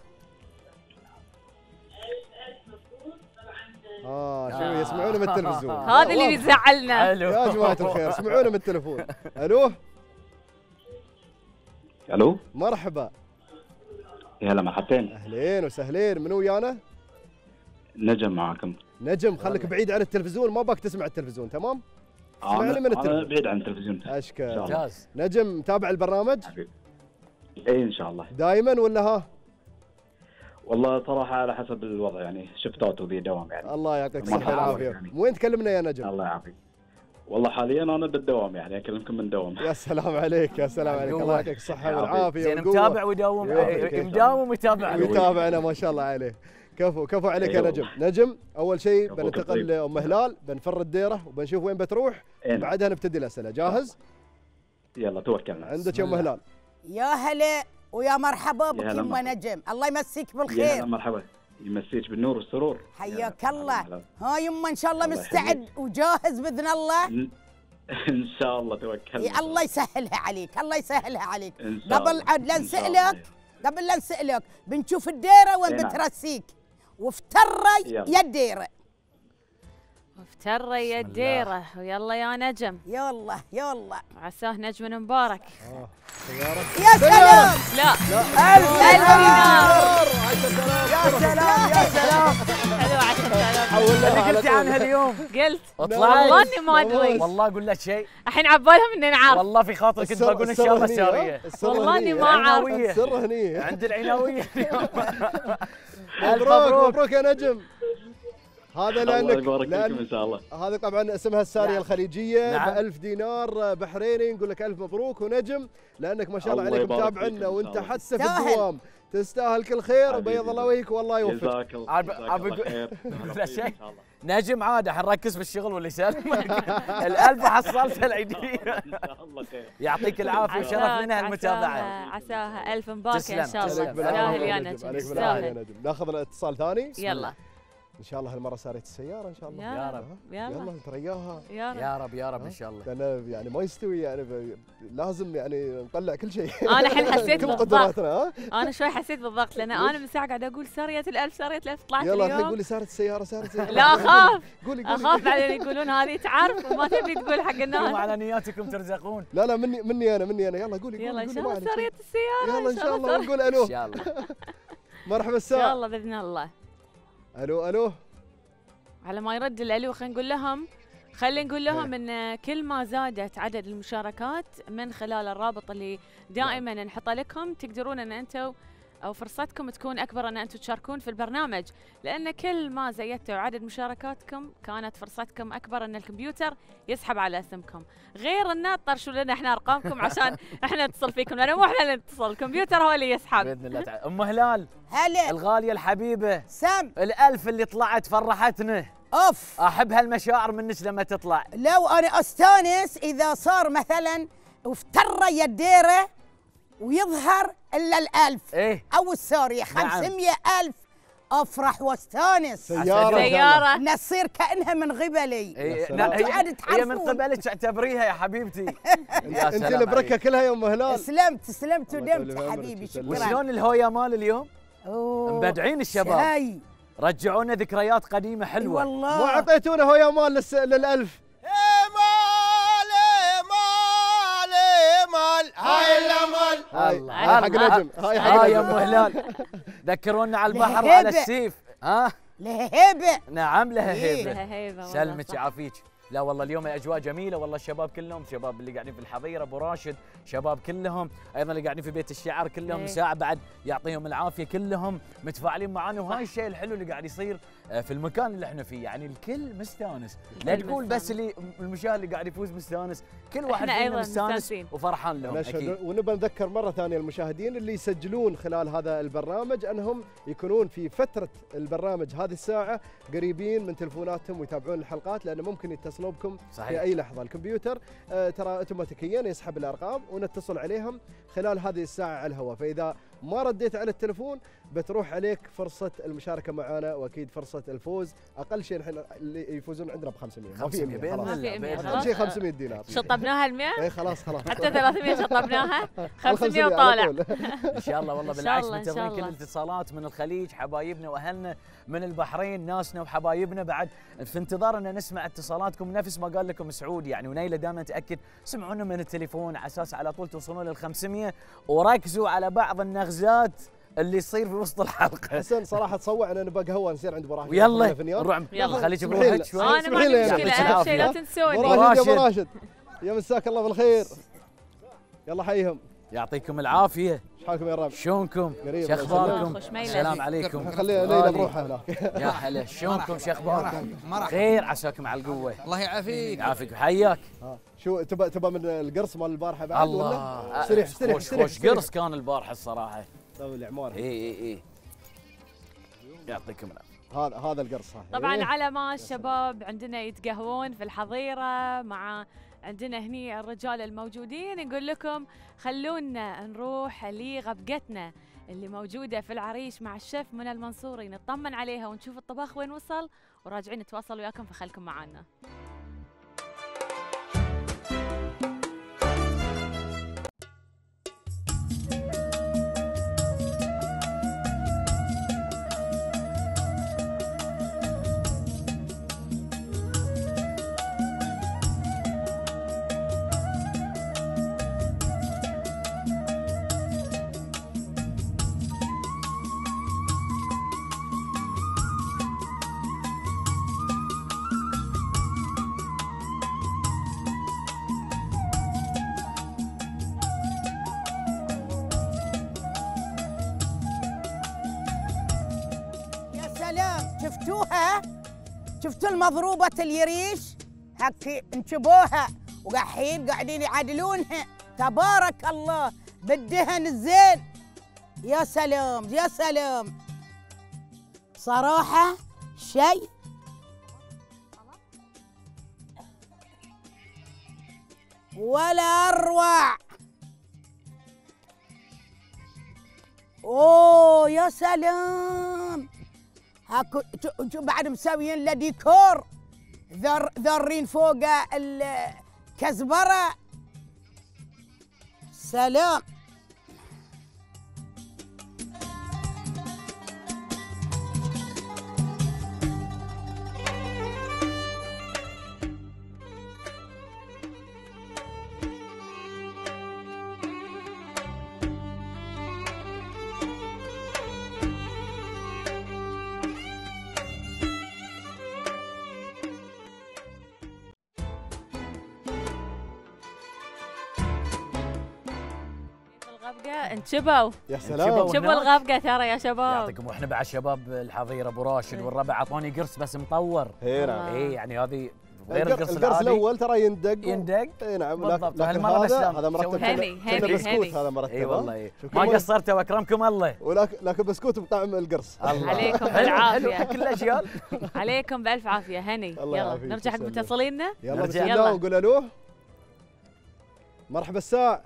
شو يسمعونا من التلفزيون. هذا اللي بيزعلنا. يا جماعة الخير اسمعونا من التلفون. الو الو مرحبا. يا هلا مرحبتين. اهلين وسهلين. منو ويانا؟ نجم معاكم. نجم خليك بعيد عن التلفزيون، ما باك تسمع التلفزيون تمام؟ اسمعني من التلفزيون. انا بعيد عن التلفزيون. اشكر. ممتاز. نجم متابع البرنامج؟ اي ان شاء الله. دائما ولا ها؟ والله صراحه على حسب الوضع يعني، شفتات وذي دوام يعني. الله يعطيك الصحه والعافيه. يعني. وين تكلمنا يا نجم؟ الله يعافيك. والله حاليا انا بالدوام يعني، اكلمكم من دوام. يا سلام عليك، يا سلام عليك، الله يعطيك الصحه والعافيه. زين متابع ويداوم، مداوم ويتابع. ويتابعنا ما شاء الله عليه. كفو عليك يا نجم. نجم اول شيء بننتقل لام هلال، بنفرد ديره وبنشوف وين بتروح، بعدها نبتدي الاسئله. جاهز؟ يلا توكلنا. عندك يا ام هلال. يا هلا ويا مرحبا بك يما نجم، الله يمسيك بالخير. يا هلا مرحبا، يمسيك بالنور والسرور. حياك الله. ها يما ان شاء الله مستعد وجاهز باذن الله. ان شاء الله توكلنا. الله يسهلها عليك، الله يسهلها عليك. قبل لا نسألك بنشوف الديره وين بترسيك، وافتري يا الديره. وافتري يا الديره. ويلا يا نجم. يلا عساه نجم مبارك. يا سلام. لا 1000 دينار. يا سلام. حلو 10,000. اللي قلتي عنها اليوم. قلت والله اني ما ادري. والله اقول لك شيء الحين عبالهم اني نعرف. والله في خاطري كنت بقول ان شاء الله ساريه. والله اني ما اعرف. السر هني عند العناويه. مبروك يا نجم. هذا لانك ان شاء الله. هذا طبعا اسمها الساريه الخليجيه ب1000 دينار بحريني. نقول لك الف مبروك ونجم، لانك ما شاء الله عليك متابعنا وانت حتى في الدوام. تستاهل كل خير وبيض الله وجهك والله يوفقك. جزاك الله خير. لا شيء نجم عاد حنركز في الشغل واللي يسلمك. ال1000 حصلت العيديه. يعطيك العافيه وشرف لنا المتابعه. عساها 1000 مباركه ان شاء الله. تستاهل يا نجم. تستاهل. ناخذ اتصال ثاني. يلا ان شاء الله هالمره ساريه السياره ان شاء الله. يا رب يلا نترياها. يا رب ان شاء الله. انا يعني ما يستوي يعني لازم يعني نطلع كل شيء. انا الحين حسيت بالضغط. انا شوي حسيت بالضغط لان انا من ساعه قاعده اقول ساريه ال1000 طلعت يلا اليوم. الحين قولي ساريه السياره. لا اخاف. اخاف بعدين يقولون هذه تعرف ما تبي تقول حق الناس. على نياتكم ترزقون. لا مني انا يلا قولي. يلا ان شاء الله ساريه السياره. يلا ان شاء الله نقول الو. ان شاء الله. مرحبا الساعه. يلا باذن الله. الو على ما يرد الالو خلينا نقول لهم ان كل ما زادت عدد المشاركات من خلال الرابط اللي دائما نحطه لكم، تقدرون ان انتم او فرصتكم تكون اكبر ان انتم تشاركون في البرنامج، لان كل ما زيدتوا عدد مشاركاتكم كانت فرصتكم اكبر ان الكمبيوتر يسحب على اسمكم. غير ان طرشوا لنا احنا ارقامكم عشان احنا نتصل فيكم، لان مو احنا اللي نتصل، الكمبيوتر هو اللي يسحب. باذن الله تعالى. ام هلال هلا الغاليه الحبيبه سم ال1000 اللي طلعت فرحتنا. اوف احب هالمشاعر منك لما تطلع. لو انا استانس اذا صار مثلا وافتر يا الديره ويظهر الا ال1000 او السوريه 500,000 افرح واستانس. سياره نصير كانها من قبلي. هي من قبلك اعتبريها يا حبيبتي. انت البركه كلها يا ام هلال. سلمت ودمت حبيبي. شكرا. وشلون الهويا مال اليوم؟ مبدعين الشباب. رجعونا ذكريات قديمه حلوه. والله ما اعطيتونا هويا مال لل1000. هاي الامل. هاي حق نجم. هاي يا ام هلال. ذكرونا على البحر وعلى السيف. لها هيبه. نعم لها هيبه. لها هيبه. سلمك يعافيك. لا والله اليوم اجواء جميله، والله الشباب كلهم، شباب اللي قاعدين في الحظيره ابو راشد، شباب كلهم ايضا اللي قاعدين في بيت الشعر كلهم ساعه بعد يعطيهم العافيه، كلهم متفاعلين معنا. وهاي الشيء الحلو اللي قاعد يصير في المكان اللي احنا فيه، يعني الكل مستانس. لا تقول بس اللي المشاهد اللي قاعد يفوز مستانس، كل واحد فينا مستانس وفرحان لهم اكيد. ونبى نذكر مره ثانيه المشاهدين اللي يسجلون خلال هذا البرنامج انهم يكونون في فتره البرنامج هذه الساعه قريبين من تلفوناتهم ويتابعون الحلقات، لانه ممكن يتصلوا بكم في اي لحظه. الكمبيوتر ترى اوتوماتيكيا يسحب الارقام ونتصل عليهم خلال هذه الساعه على الهواء، فاذا ما رديت على التليفون بتروح عليك فرصه المشاركه معنا، واكيد فرصه الفوز. اقل شيء نحن اللي يفوزون عندنا ب 500. 500 باذن الله. اقل شيء 500 دينار. شطبناها ال 100؟ اي خلاص حتى 300 شطبناها 500 وطالع. ان شاء الله والله بالعكس منتظرين كل الاتصالات من الخليج، حبايبنا واهلنا من البحرين، ناسنا وحبايبنا بعد في انتظار ان نسمع اتصالاتكم نفس ما قال لكم سعود يعني. ونيله دائما تاكد سمعونا من التليفون على اساس على طول توصلون لل 500، وركزوا على بعض النغزات اللي يصير في وسط الحلقه. حسن صراحه تصوعنا نبى قهوه نصير عند ابو راشد. يلا نروح خليك بروحك شوي. انا ما عندي مشكله، اهم شيء لا تنسوني. ابو راشد يا ابو راشد يا مساك الله بالخير. يلا حيهم. يعطيكم العافيه. ايش حالكم يا رب؟ شلونكم؟ شو اخباركم؟ السلام عليكم. خلينا ليلى بروحها هناك. يا هلا شلونكم؟ شو اخباركم؟ خير عساكم على القوه. الله يعافيك. يعافيك وحياك. شو تبى من القرص مال البارحه بعد الله ولا؟ استريح خوش قرص كان البارحه الصراحه. العماره. اي يعطيكم العافيه. هذا القرص. طبعا على ما الشباب عندنا يتقهوون في الحظيره مع عندنا هني الرجال الموجودين، نقول لكم خلونا نروح لغبقتنا اللي موجوده في العريش مع الشيف منى المنصوري، نطمن عليها ونشوف الطبخ وين وصل، وراجعين نتواصل وياكم، فخلكم معنا. شفتوها؟ شفتوا المضروبة اليريش؟ هكي انشبوها وقاحين قاعدين يعدلونها، تبارك الله بالدهن الزين. يا سلام يا سلام، صراحة شيء ولا أروع. أوه يا سلام، هاكو شو بعد مسويين له ديكور، ذرين فوق الكزبره. سلام. انشبوا يا سلام، انشبوا الغبقه ترى يا شباب. يعطيكم. واحنا بعد شباب الحظيره ابو راشد والربع اعطوني قرص بس مطور. اي نعم. اي يعني هذه غير القرص الاول ترى يندق اي نعم. بالضبط. لكن هذا مرتب. هني بسكوت هذا مرتب. اي والله ما قصرتوا واكرمكم الله. ولكن بسكوت بطعم القرص. عليكم بالعافيه. كل الاجيال. عليكم بالف عافيه. هني يلا نرجع حق متصلينا. يلا بسم الله ونقول الو. مرحبا الساع.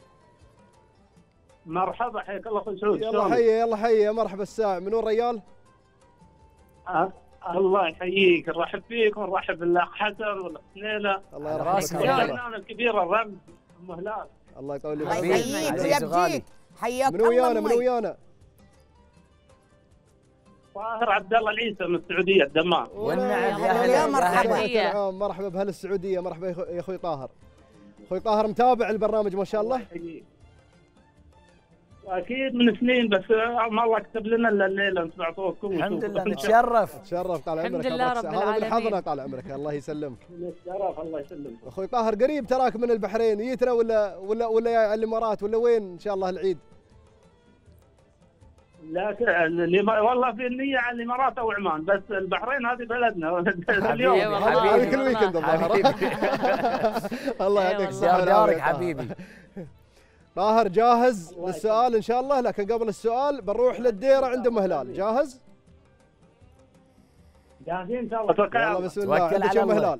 مرحبا، حياك الله اخوي سعود. يلا حي يا مرحبا الساع. من وين ريال؟ الله يحييك، نرحب فيك ونرحب بالاخ حسن والاخ نيله. الله يرحمك. الفنانه الكبيره الرمز ام هلال. الله يطول لي بعمرك. الله يحييك ويبجيك. حياك الله. من ويانا؟ طاهر عبد الله العيسى من السعوديه الدمام. والنعم يا مرحبا. مرحبا باهل السعوديه. مرحبا يا اخوي طاهر. اخوي طاهر متابع البرنامج ما شاء الله. اكيد من سنين، بس ما الله كتب لنا الا الليله نسمع صوتكم. الحمد لله نتشرف. طال عمرك. الحمد لله رب العالمين. هذا من حظنا طال عمرك. الله يسلمك. نتشرف الله يسلمك. اخوي طاهر قريب تراك من البحرين، جيتنا ولا الامارات ولا وين ان شاء الله العيد؟ لا والله في النية على الامارات او عمان، بس البحرين هذه بلدنا اليوم. هذه كل ويكند الظاهر. الله يعطيك الصحة. دارك حبيبي. طاهر جاهز للسؤال ان شاء الله، لكن قبل السؤال بنروح للديره عند ام هلال. جاهز؟ جاهزين ان شاء الله. توكل على الله. بسم الله. عندك ام هلال.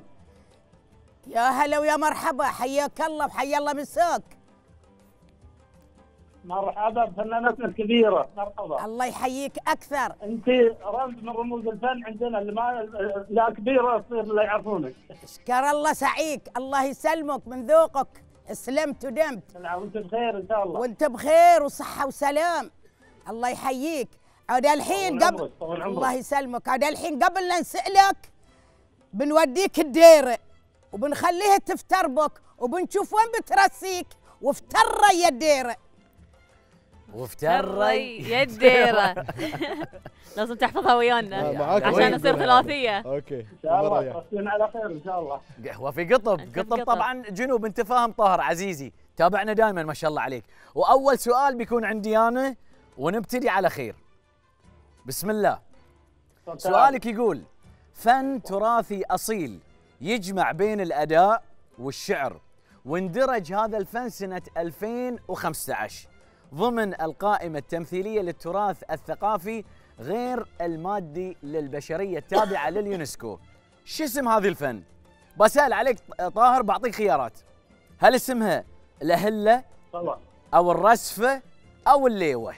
يا هلا ويا مرحبا، حياك الله وحيا الله مساك. مرحبا بفنانتنا الكبيره، مرحبا. الله يحييك اكثر. انت رمز من رموز الفن عندنا، اللي ما لا كبيره تصير لا يعرفونك. اشكر الله سعيك، الله يسلمك من ذوقك، اسلمت ودمت. وانت بخير ان شاء الله. وانت بخير وصحه وسلام. الله يحييك. عاد الحين قبل الله يسلمك، عاد الحين قبل لا نسألك بنوديك الديره وبنخليها تفتر بك وبنشوف وين بترسيك، وافتر يا الديره. وافتر يا الديره. لازم تحفظها ويانا عشان نصير ثلاثيه. اوكي ان شاء الله تصير على خير ان شاء الله. قهوه في قطب طبعا جنوب. انت فاهم طاهر عزيزي، تابعنا دائما ما شاء الله عليك. واول سؤال بيكون عندي انا ونبتدي على خير. بسم الله. سؤالك يقول: فن تراثي اصيل يجمع بين الاداء والشعر، واندرج هذا الفن سنه 2015 ضمن القائمه التمثيليه للتراث الثقافي غير المادي للبشريه التابعه لليونسكو. شو اسم هذه الفن؟ بسأل عليك طاهر، بعطيك خيارات. هل اسمها الأهلة أو الرسفة أو الليوة؟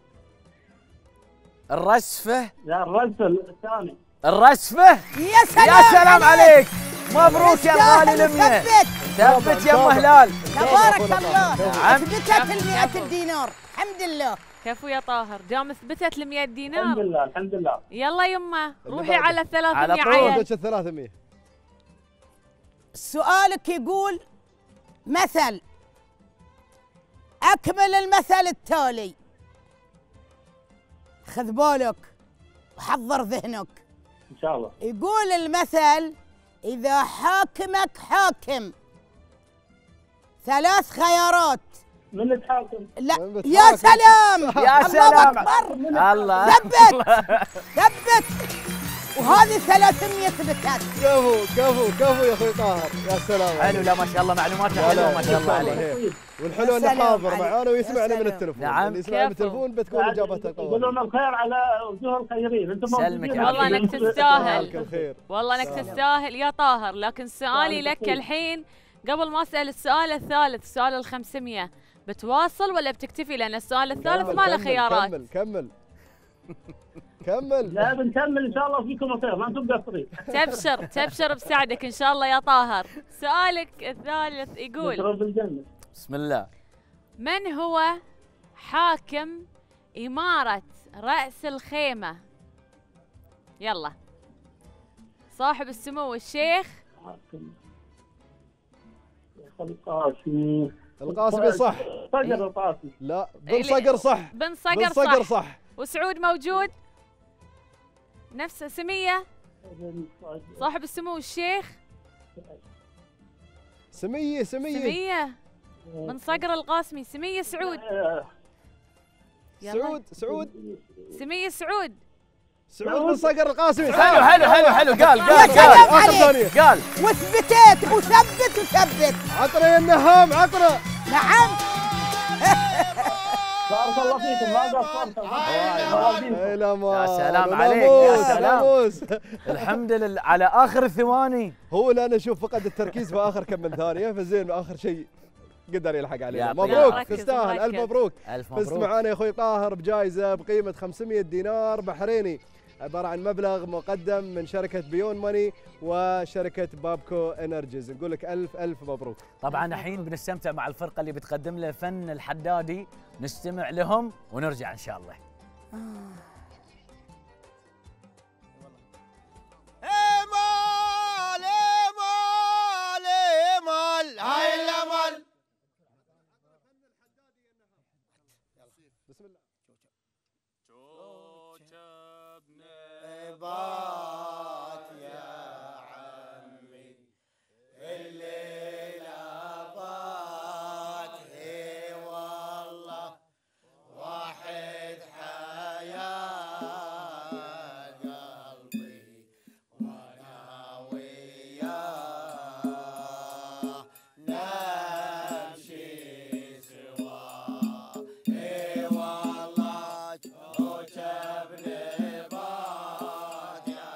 الرسفة. لا الرسفة الثاني. الرسفة. يا سلام يا سلام عليك. مبروك يا الغالي لمية. ثبت يا ام هلال. تبارك الله. اثبتت ال100 دينار الحمد لله. كفو يا طاهر، دام اثبتت ال100 دينار. الحمد لله الحمد لله. يلا يمه روحي على 300 على عيل. 300. سؤالك يقول: مثل. أكمل المثل التالي. خذ بالك وحضر ذهنك. إن شاء الله. يقول المثل: إذا حاكمك حاكم 3 خيارات. من الحاكم؟ لا يا سلام يا سلام. الله ثبت ثبت. وهذه 300 ثبتات. كفو يا اخوي طاهر. يا سلام. حلو. لا ما شاء الله معلوماته حلوه ما شاء الله عليك. والحلو انه حاضر معانا ويسمعنا من التلفون. نعم. اللي يسمعنا من التلفون بتكون اجابتها قويه. يقولون الخير على وجوه الخيرين. انتم سلمك. والله انك تستاهل. والله انك تستاهل يا طاهر. لكن سؤالي لك الحين قبل ما اسال السؤال الثالث، السؤال ال500، بتواصل ولا بتكتفي؟ لان السؤال الثالث ما له خيارات. كمل. لا بنكمل ان شاء الله فيكم الخير، ما انتم مقصرين. تبشر بسعدك ان شاء الله يا طاهر. سؤالك الثالث يقول: بسم الله. من هو حاكم إمارة رأس الخيمة؟ يلا. صاحب السمو الشيخ القاسمي صح. صقر القاسمي. لا بن صقر صح. بن صقر صح. وسعود موجود. نفس سمية. صاحب السمو الشيخ سمية بن صقر القاسمي. سمية سعود. سمية سعود بن صقر القاسمي. حلو. قال وثبتت وثبت. عطنا يا النهام عطنا. نعم. بارك الله فيكم ما قصرتوا. يا سلام عليك يا سلام. الحمد لله على اخر الثواني. هو لا انا اشوف فقد التركيز في اخر كم من ثانيه، فزين اخر شيء قدر يلحق علينا. مبروك تستاهل. الف مبروك. فزت معانا يا اخوي طاهر بجائزه بقيمه 500 دينار بحريني، عباره عن مبلغ مقدم من شركه بيون ماني وشركه بابكو انرجيز. نقول لك الف مبروك. طبعا الحين بنستمتع مع الفرقه اللي بتقدم لنا فن الحدادي، نستمع لهم ونرجع ان شاء الله. هاي الامل. بسم الله. بات يا عمي الليلة بات، هي والله واحد حياة قلبي وانا وياه نمشي سوا. هي والله وجبني بات يا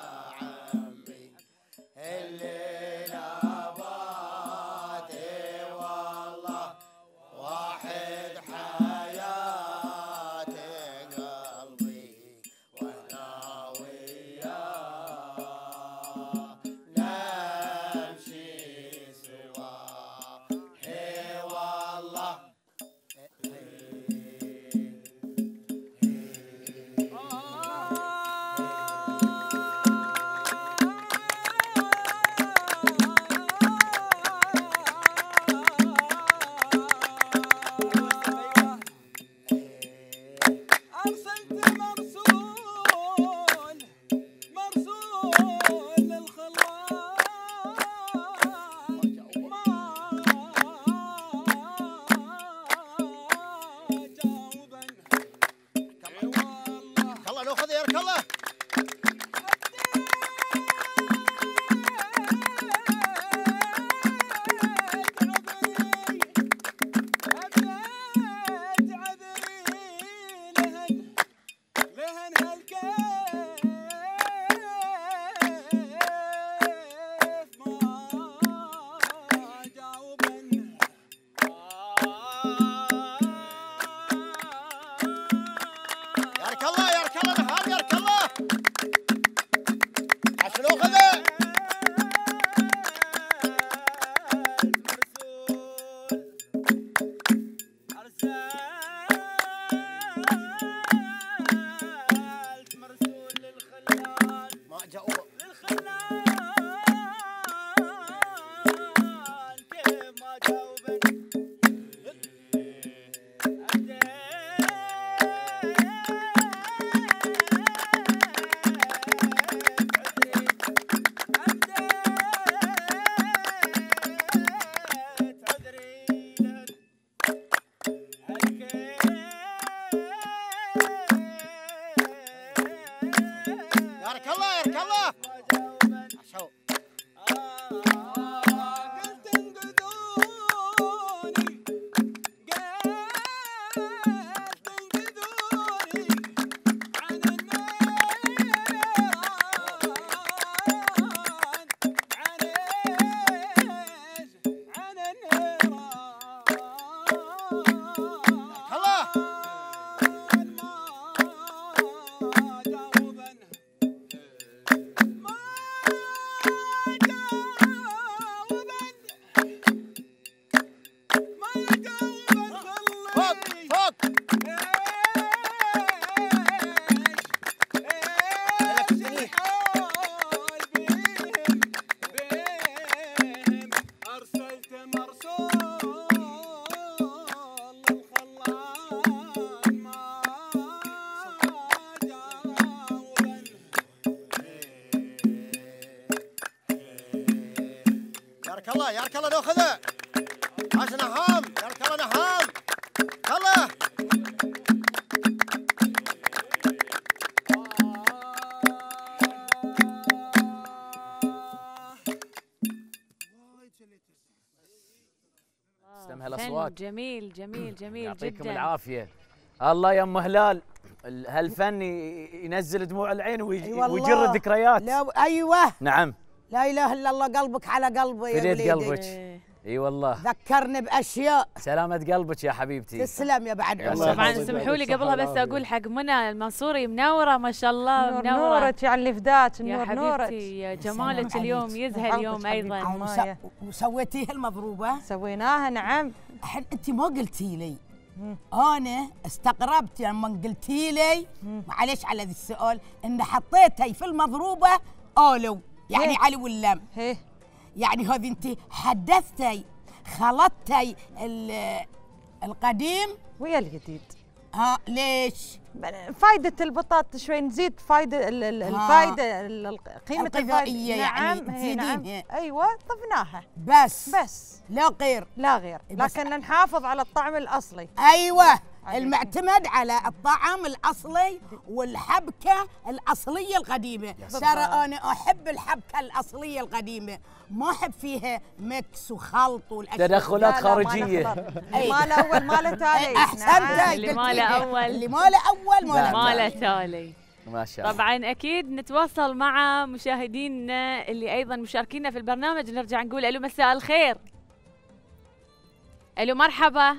ناخذ يا رك الله. يارك الله ناخذه عشان نهام. يارك الله نهام الله. تسلم هالاصوات. جميل جميل جميل يعطيكم جدا. العافيه. الله يا ام هلال، هالفن ينزل دموع العين ويجر الذكريات. ايوه نعم. لا اله الا الله، قلبك على قلبي يا فديت وليدي. قلبك. اي والله. ذكرني باشياء. سلامة قلبك يا حبيبتي. تسلم يا بعد عمرك. طبعا اسمحوا لي قبلها بس اقول حق منى المنصوري منوره ما شاء الله، نور منوره. نورك يعني اللي فدات، يا النور نورك. حبيبتي يا جمالك اليوم يزهى اليوم ايضا. وسويتيها المضروبه؟ سويناها نعم. الحين انت ما قلتي لي. انا استغربت لما قلتي لي، معلش على ذا السؤال، ان حطيتي في المضروبه الو، يعني هي. علي واللام. هي. يعني هذه انت حدثتي خلطتي القديم ويا الجديد. ليش؟ فايدة البطاطا شوي نزيد فايدة الفايدة قيمة الغذائية نعم يعني نعم. ايوه ضفناها بس لا غير. لا غير، لكن نحافظ على الطعم الاصلي. ايوه المعتمد على الطعام الاصلي والحبكه الاصليه القديمه. ترى انا احب الحبكه الاصليه القديمه، ما احب فيها ميكس وخلط والاشياء تدخلات خارجيه. اللي ما له اول ما له تالي. احسنتي. اللي ما له اول اللي ما له اول ما له تالي. ما شاء الله. طبعا اكيد نتواصل مع مشاهدينا اللي ايضا مشاركينا في البرنامج، نرجع نقول الو مساء الخير. الو مرحبا.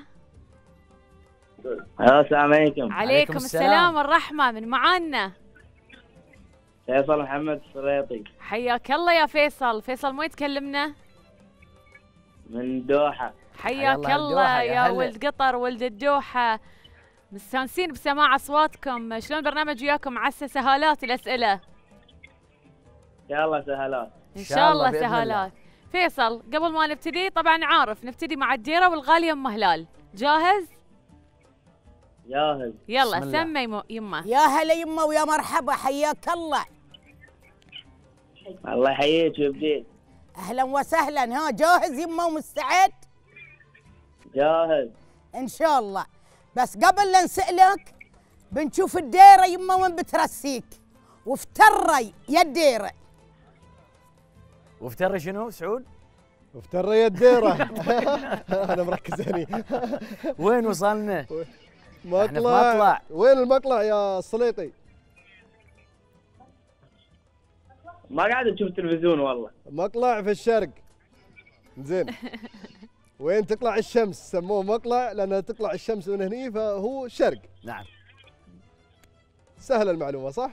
السلام عليكم. عليكم السلام والرحمة. من معانا؟ فيصل محمد السريطي. حياك الله يا فيصل. فيصل مو يتكلمنا؟ من دوحة. حياك الله يا ولد قطر ولد الدوحة، مستانسين بسماع أصواتكم. شلون البرنامج وياكم؟ عسى سهالات الأسئلة. إن شاء الله سهالات. إن شاء الله سهالات. فيصل قبل ما نبتدي طبعا عارف نبتدي مع الديرة والغالية أم هلال، جاهز؟ جاهز. يلا سمي يمه. يا هلا يمه ويا مرحبا، حياك الله. الله يحييك ويبديك. اهلا وسهلا. ها جاهز يمه ومستعد؟ جاهز ان شاء الله. بس قبل لا نسألك بنشوف الديره يما وين بترسيك، وافتري يا الديره. وافتر شنو سعود؟ وافتر يا الديره. انا مركز هني. وين وصلنا؟ مقلع. وين المقلع يا السليطي؟ ما قاعد اشوف تلفزيون والله. مقلع في الشرق. زين. وين تطلع الشمس سموه مقلع لأنها تطلع الشمس من هني فهو شرق. نعم. سهلة المعلومة صح؟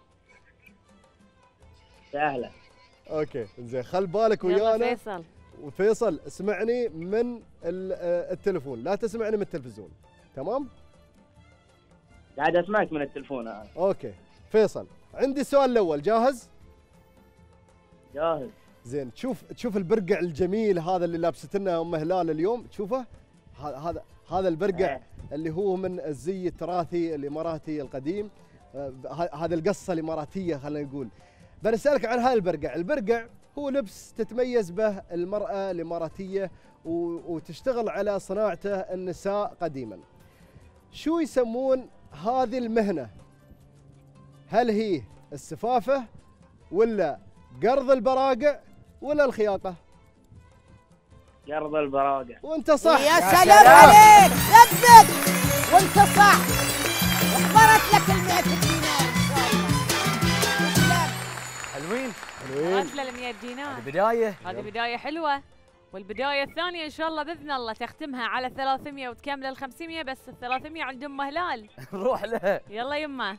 سهلة. اوكي زين خل بالك ويانا. فيصل. وفيصل اسمعني من التلفون، لا تسمعني من التلفزيون. تمام؟ قاعد اسمعك من التلفون انا. اوكي فيصل عندي السؤال الاول، جاهز؟ جاهز. زين تشوف البرقع الجميل هذا اللي لابسته لنا ام هلال اليوم، تشوفه؟ هذا البرقع اللي هو من الزي التراثي الاماراتي القديم، هذا القصه الاماراتيه خلينا نقول. بنسالك عن هذا البرقع، البرقع هو لبس تتميز به المراه الاماراتيه وتشتغل على صناعته النساء قديما. شو يسمون هذه المهنه؟ هل هي السفافه ولا قرض البراقع ولا الخياطة؟ قرض البراقع. وانت صح. يا سلام عليك، ثبت وانت صح. اخبرت لك ال100 دينار ان شاء الله. حلوين. غسله ال100 دينار. هذه بداية. هذه بداية حلوة. والبداية الثانية ان شاء الله باذن الله تختمها على 300 وتكمل ال500، بس ال300 عند ام هلال. نروح لها. يلا يما.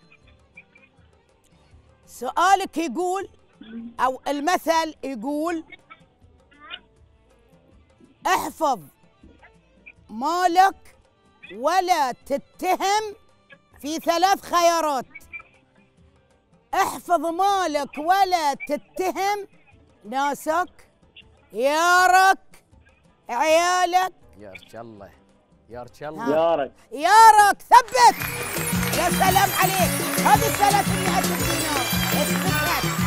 سؤالك يقول أو المثل يقول احفظ مالك ولا تتهم في 3 خيارات. احفظ مالك ولا تتهم ناسك، يارك، عيالك. يارك الله. يارك الله. يارك. يارك. ثبت. يا سلام عليك. هذه 300 دينار. اثبتها.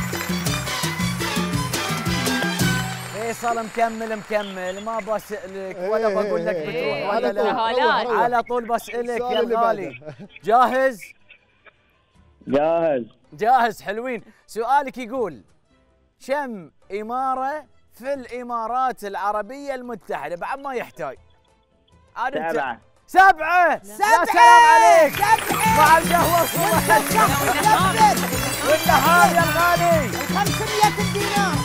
فيصل مكمل ما بسألك ولا بقول لك بتروح ولا لا. على طول بسألك يا الغالي. جاهز؟ جاهز. حلوين. سؤالك يقول كم إمارة في الإمارات العربية المتحدة؟ بعد ما يحتاج. 7. يا سلام عليك. مع القهوة والنهار يا الغالي. 500 دينار.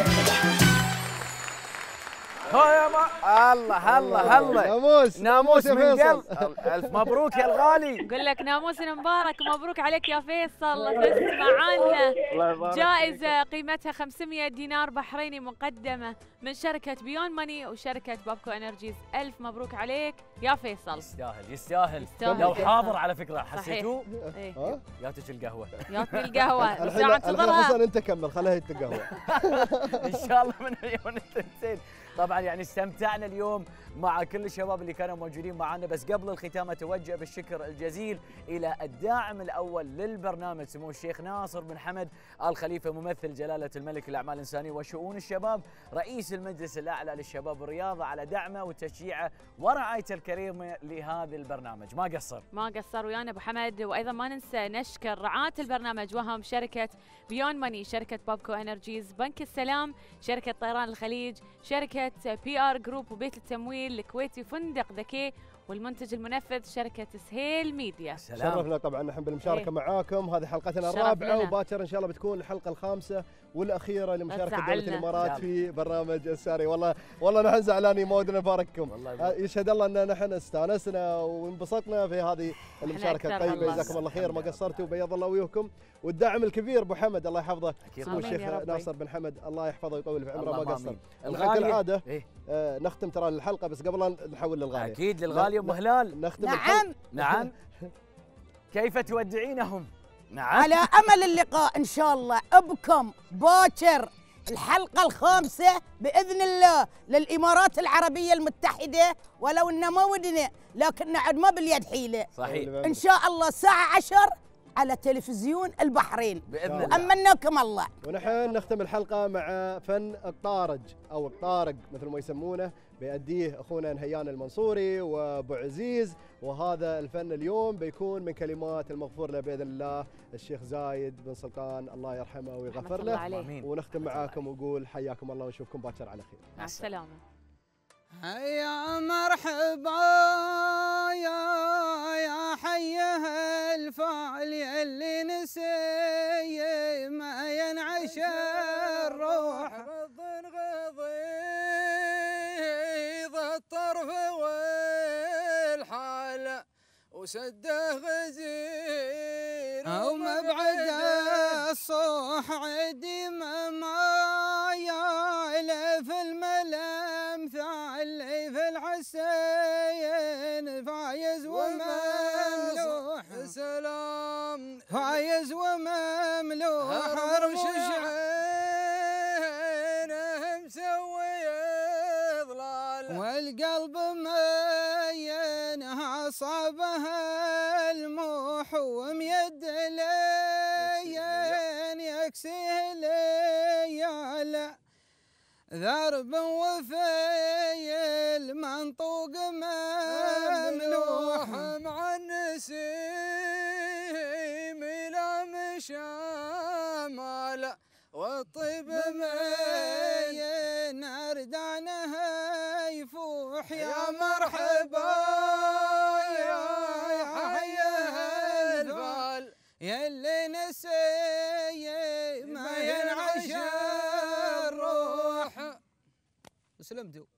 يا ما الله ناموس من قلب. الف مبروك يا الغالي. نقول لك ناموس مبارك، مبروك عليك يا فيصل. فزت معانا جائزة قيمتها 500 دينار بحريني مقدمة من شركة بيون ماني وشركة بابكو انرجيز. الف مبروك عليك يا فيصل. يستاهل. لو حاضر على فكرة حسيتوه؟ ايه. ياتك القهوة. ياتني القهوة. الحين حسن انت كمل خليها يتقهوى. ان شاء الله من عيون التنتين. طبعا يعني استمتعنا اليوم مع كل الشباب اللي كانوا موجودين معنا، بس قبل الختام اتوجه بالشكر الجزيل الى الداعم الاول للبرنامج سمو الشيخ ناصر بن حمد آل خليفة ممثل جلالة الملك للاعمال الانسانيه وشؤون الشباب، رئيس المجلس الاعلى للشباب والرياضه، على دعمه وتشجيعه ورعايته الكريمه لهذا البرنامج. ما قصر ويانا ابو حمد. وايضا ما ننسى نشكر رعاة البرنامج وهم شركه بيون ماني، شركه بابكو انرجيز، بنك السلام، شركه طيران الخليج، شركه PR جروب وبيت التمويل الكويتي، فندق ذكي، والمنتج المنفذ شركة سهيل ميديا. شرفنا طبعا نحن بالمشاركة معاكم. هذه حلقتنا الرابعة وباكر ان شاء الله بتكون الحلقة الخامسة والأخيرة لمشاركة دولة الإمارات في برنامج الساري. والله نحن زعلانين، ما ودنا نبارككم. يشهد الله ان نحن استانسنا وانبسطنا في هذه المشاركة الطيبة. جزاكم الله خير، ما قصرتوا وبيض الله وجوهكم. والدعم الكبير ابو حمد الله يحفظه، سمو الشيخ ناصر بن حمد الله يحفظه ويطول في عمره. ما قصر. كالعادة نختم ترى الحلقة، بس قبل لا نحول للغالي. اكيد للغالي ام هلال. نختم. نعم. كيف تودعينهم؟ نعم. على امل اللقاء ان شاء الله بكم باكر الحلقة الخامسة بإذن الله للإمارات العربية المتحدة، ولو إن ما ودنا لكن نعد ما باليد حيلة. صحيح. إن شاء الله الساعة 10 على تلفزيون البحرين بإذن الله. وأمناكم الله. ونحن نختم الحلقة مع فن الطارج أو الطارق مثل ما يسمونه، بيأديه أخونا نهيان المنصوري وأبو عزيز، وهذا الفن اليوم بيكون من كلمات المغفور له بإذن الله الشيخ زايد بن سلطان الله يرحمه ويغفر له. ونختم معاكم ونقول حياكم الله ونشوفكم باكر على خير. مع السلامة. هيا مرحبا يا حيه الفعل اللي نسي ما ينعش الروح غضيض الطرف والحال وسده غزير او مبعد الصوح عدي ما يعلف الملام ثعلي في الحسين فايز ومملوح سلام فايز ومملوح رمش عينه مسوي ضلال والقلب مينها صابها الموح وميد لين يكسيه ليال ذرب وفي المنطوق مملوح مع النسيم لا مشامل والطيب مين اردانها يفوح يا مرحبا يا حيه الفال يلي نسي ما ينعش الروح. وسلمتوا.